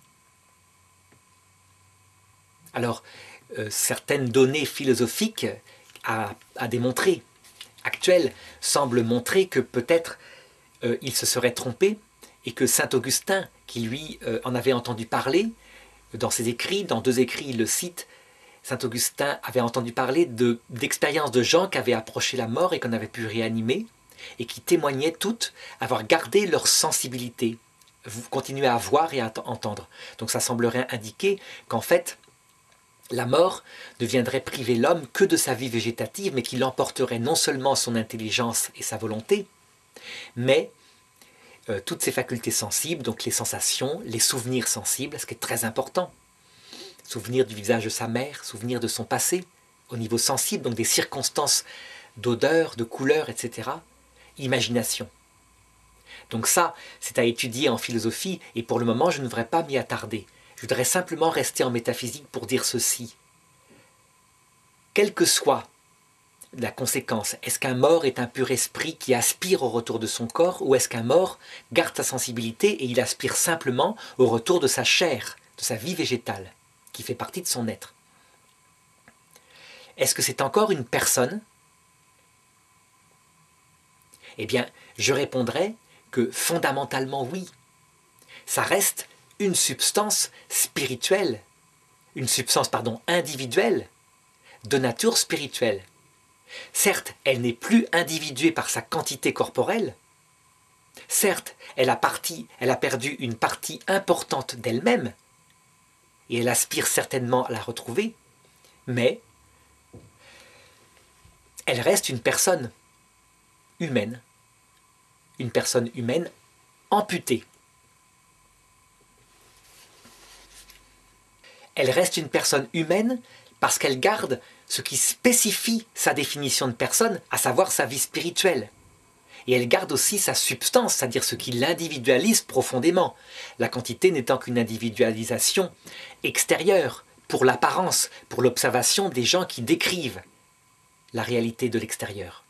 Alors, certaines données philosophiques à démontrer, actuelles, semblent montrer que peut-être il se serait trompé et que saint Augustin, qui lui en avait entendu parler dans ses écrits, dans 2 écrits il le cite, saint Augustin avait entendu parler d'expériences de gens qui avaient approché la mort et qu'on avait pu réanimer, et qui témoignaient toutes avoir gardé leur sensibilité, continuer à voir et à entendre. Donc ça semblerait indiquer qu'en fait, la mort ne viendrait priver l'homme que de sa vie végétative, mais qu'il emporterait non seulement son intelligence et sa volonté, mais toutes ses facultés sensibles, donc les sensations, les souvenirs sensibles, ce qui est très important. Souvenir du visage de sa mère, souvenir de son passé, au niveau sensible, donc des circonstances d'odeur, de couleur, etc. Imagination. Donc ça, c'est à étudier en philosophie, et pour le moment, je ne devrais pas m'y attarder. Je voudrais simplement rester en métaphysique pour dire ceci. Quelle que soit la conséquence, est-ce qu'un mort est un pur esprit qui aspire au retour de son corps, ou est-ce qu'un mort garde sa sensibilité et il aspire simplement au retour de sa chair, de sa vie végétale, qui fait partie de son être? Est-ce que c'est encore une personne? Eh bien, je répondrai que fondamentalement oui, ça reste une substance spirituelle, une substance, individuelle, de nature spirituelle. Certes, elle n'est plus individuée par sa quantité corporelle. Certes, elle a perdu une partie importante d'elle-même, et elle aspire certainement à la retrouver, mais elle reste une personne humaine amputée. Elle reste une personne humaine parce qu'elle garde ce qui spécifie sa définition de personne, à savoir sa vie spirituelle. Et elle garde aussi sa substance, c'est-à-dire ce qui l'individualise profondément, la quantité n'étant qu'une individualisation extérieure, pour l'apparence, pour l'observation des gens qui décrivent la réalité de l'extérieur.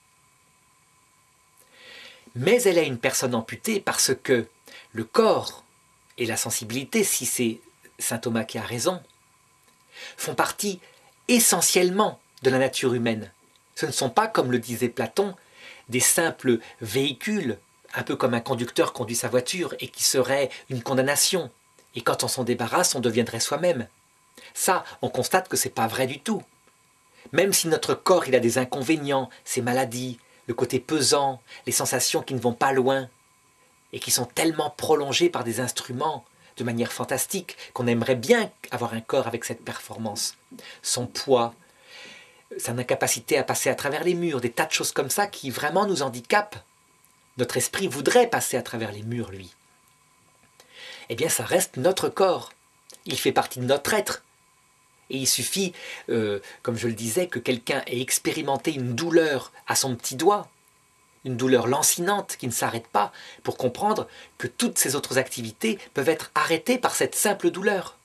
Mais elle est une personne amputée parce que le corps et la sensibilité, si c'est saint Thomas qui a raison, font partie essentiellement de la nature humaine. Ce ne sont pas, comme le disait Platon, des simples véhicules, un peu comme un conducteur conduit sa voiture et qui serait une condamnation. Et quand on s'en débarrasse, on deviendrait soi-même. Ça, on constate que ce n'est pas vrai du tout. Même si notre corps il a des inconvénients, ses maladies, le côté pesant, les sensations qui ne vont pas loin, et qui sont tellement prolongées par des instruments de manière fantastique, qu'on aimerait bien avoir un corps avec cette performance. Son poids, son incapacité à passer à travers les murs, des tas de choses comme ça qui vraiment nous handicapent. Notre esprit voudrait passer à travers les murs, lui. Eh bien, ça reste notre corps. Il fait partie de notre être. Et il suffit, comme je le disais, que quelqu'un ait expérimenté une douleur à son petit doigt, une douleur lancinante qui ne s'arrête pas, pour comprendre que toutes ces autres activités peuvent être arrêtées par cette simple douleur.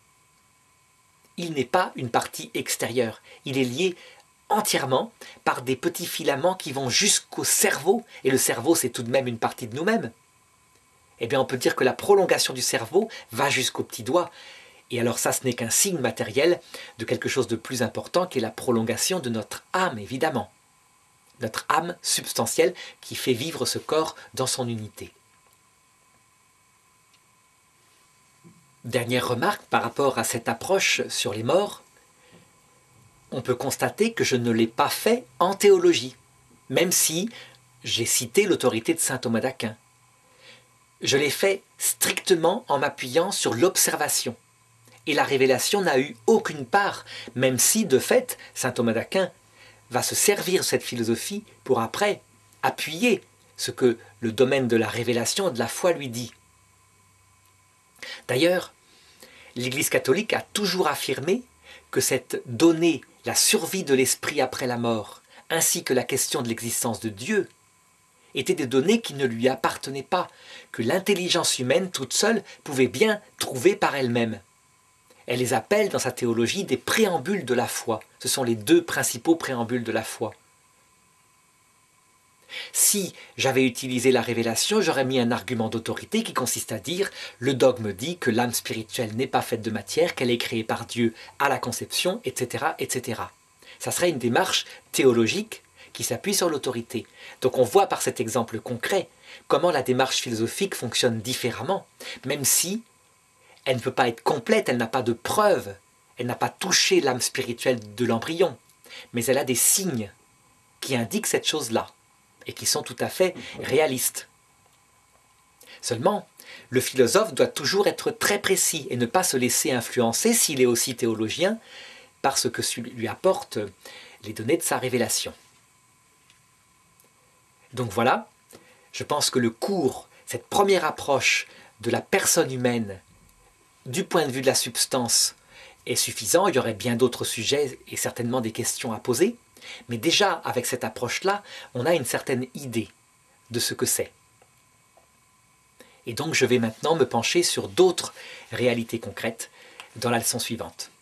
Il n'est pas une partie extérieure, il est lié entièrement par des petits filaments qui vont jusqu'au cerveau, et le cerveau c'est tout de même une partie de nous-mêmes. Eh bien on peut dire que la prolongation du cerveau va jusqu'au petit doigt, et alors ça ce n'est qu'un signe matériel de quelque chose de plus important qui est la prolongation de notre âme évidemment. Notre âme substantielle qui fait vivre ce corps dans son unité. Dernière remarque par rapport à cette approche sur les morts, on peut constater que je ne l'ai pas fait en théologie, même si j'ai cité l'autorité de saint Thomas d'Aquin. Je l'ai fait strictement en m'appuyant sur l'observation. Et la révélation n'a eu aucune part, même si, de fait, saint Thomas d'Aquin va se servir de cette philosophie pour après appuyer ce que le domaine de la révélation et de la foi lui dit. D'ailleurs, l'Église catholique a toujours affirmé que cette donnée, la survie de l'esprit après la mort, ainsi que la question de l'existence de Dieu, étaient des données qui ne lui appartenaient pas, que l'intelligence humaine toute seule pouvait bien trouver par elle-même. Elle les appelle dans sa théologie des préambules de la foi. Ce sont les deux principaux préambules de la foi. Si j'avais utilisé la révélation, j'aurais mis un argument d'autorité qui consiste à dire « le dogme dit que l'âme spirituelle n'est pas faite de matière, qu'elle est créée par Dieu à la conception, etc. etc. » Ça serait une démarche théologique qui s'appuie sur l'autorité. Donc on voit par cet exemple concret comment la démarche philosophique fonctionne différemment, même si elle ne peut pas être complète, elle n'a pas de preuves, elle n'a pas touché l'âme spirituelle de l'embryon, mais elle a des signes qui indiquent cette chose-là, et qui sont tout à fait réalistes. Seulement, le philosophe doit toujours être très précis et ne pas se laisser influencer, s'il est aussi théologien, par ce que lui apportent les données de sa révélation. Donc voilà, je pense que le cours, cette première approche de la personne humaine, du point de vue de la substance, est suffisant. Il y aurait bien d'autres sujets et certainement des questions à poser. Mais déjà, avec cette approche-là, on a une certaine idée de ce que c'est. Et donc, je vais maintenant me pencher sur d'autres réalités concrètes dans la leçon suivante.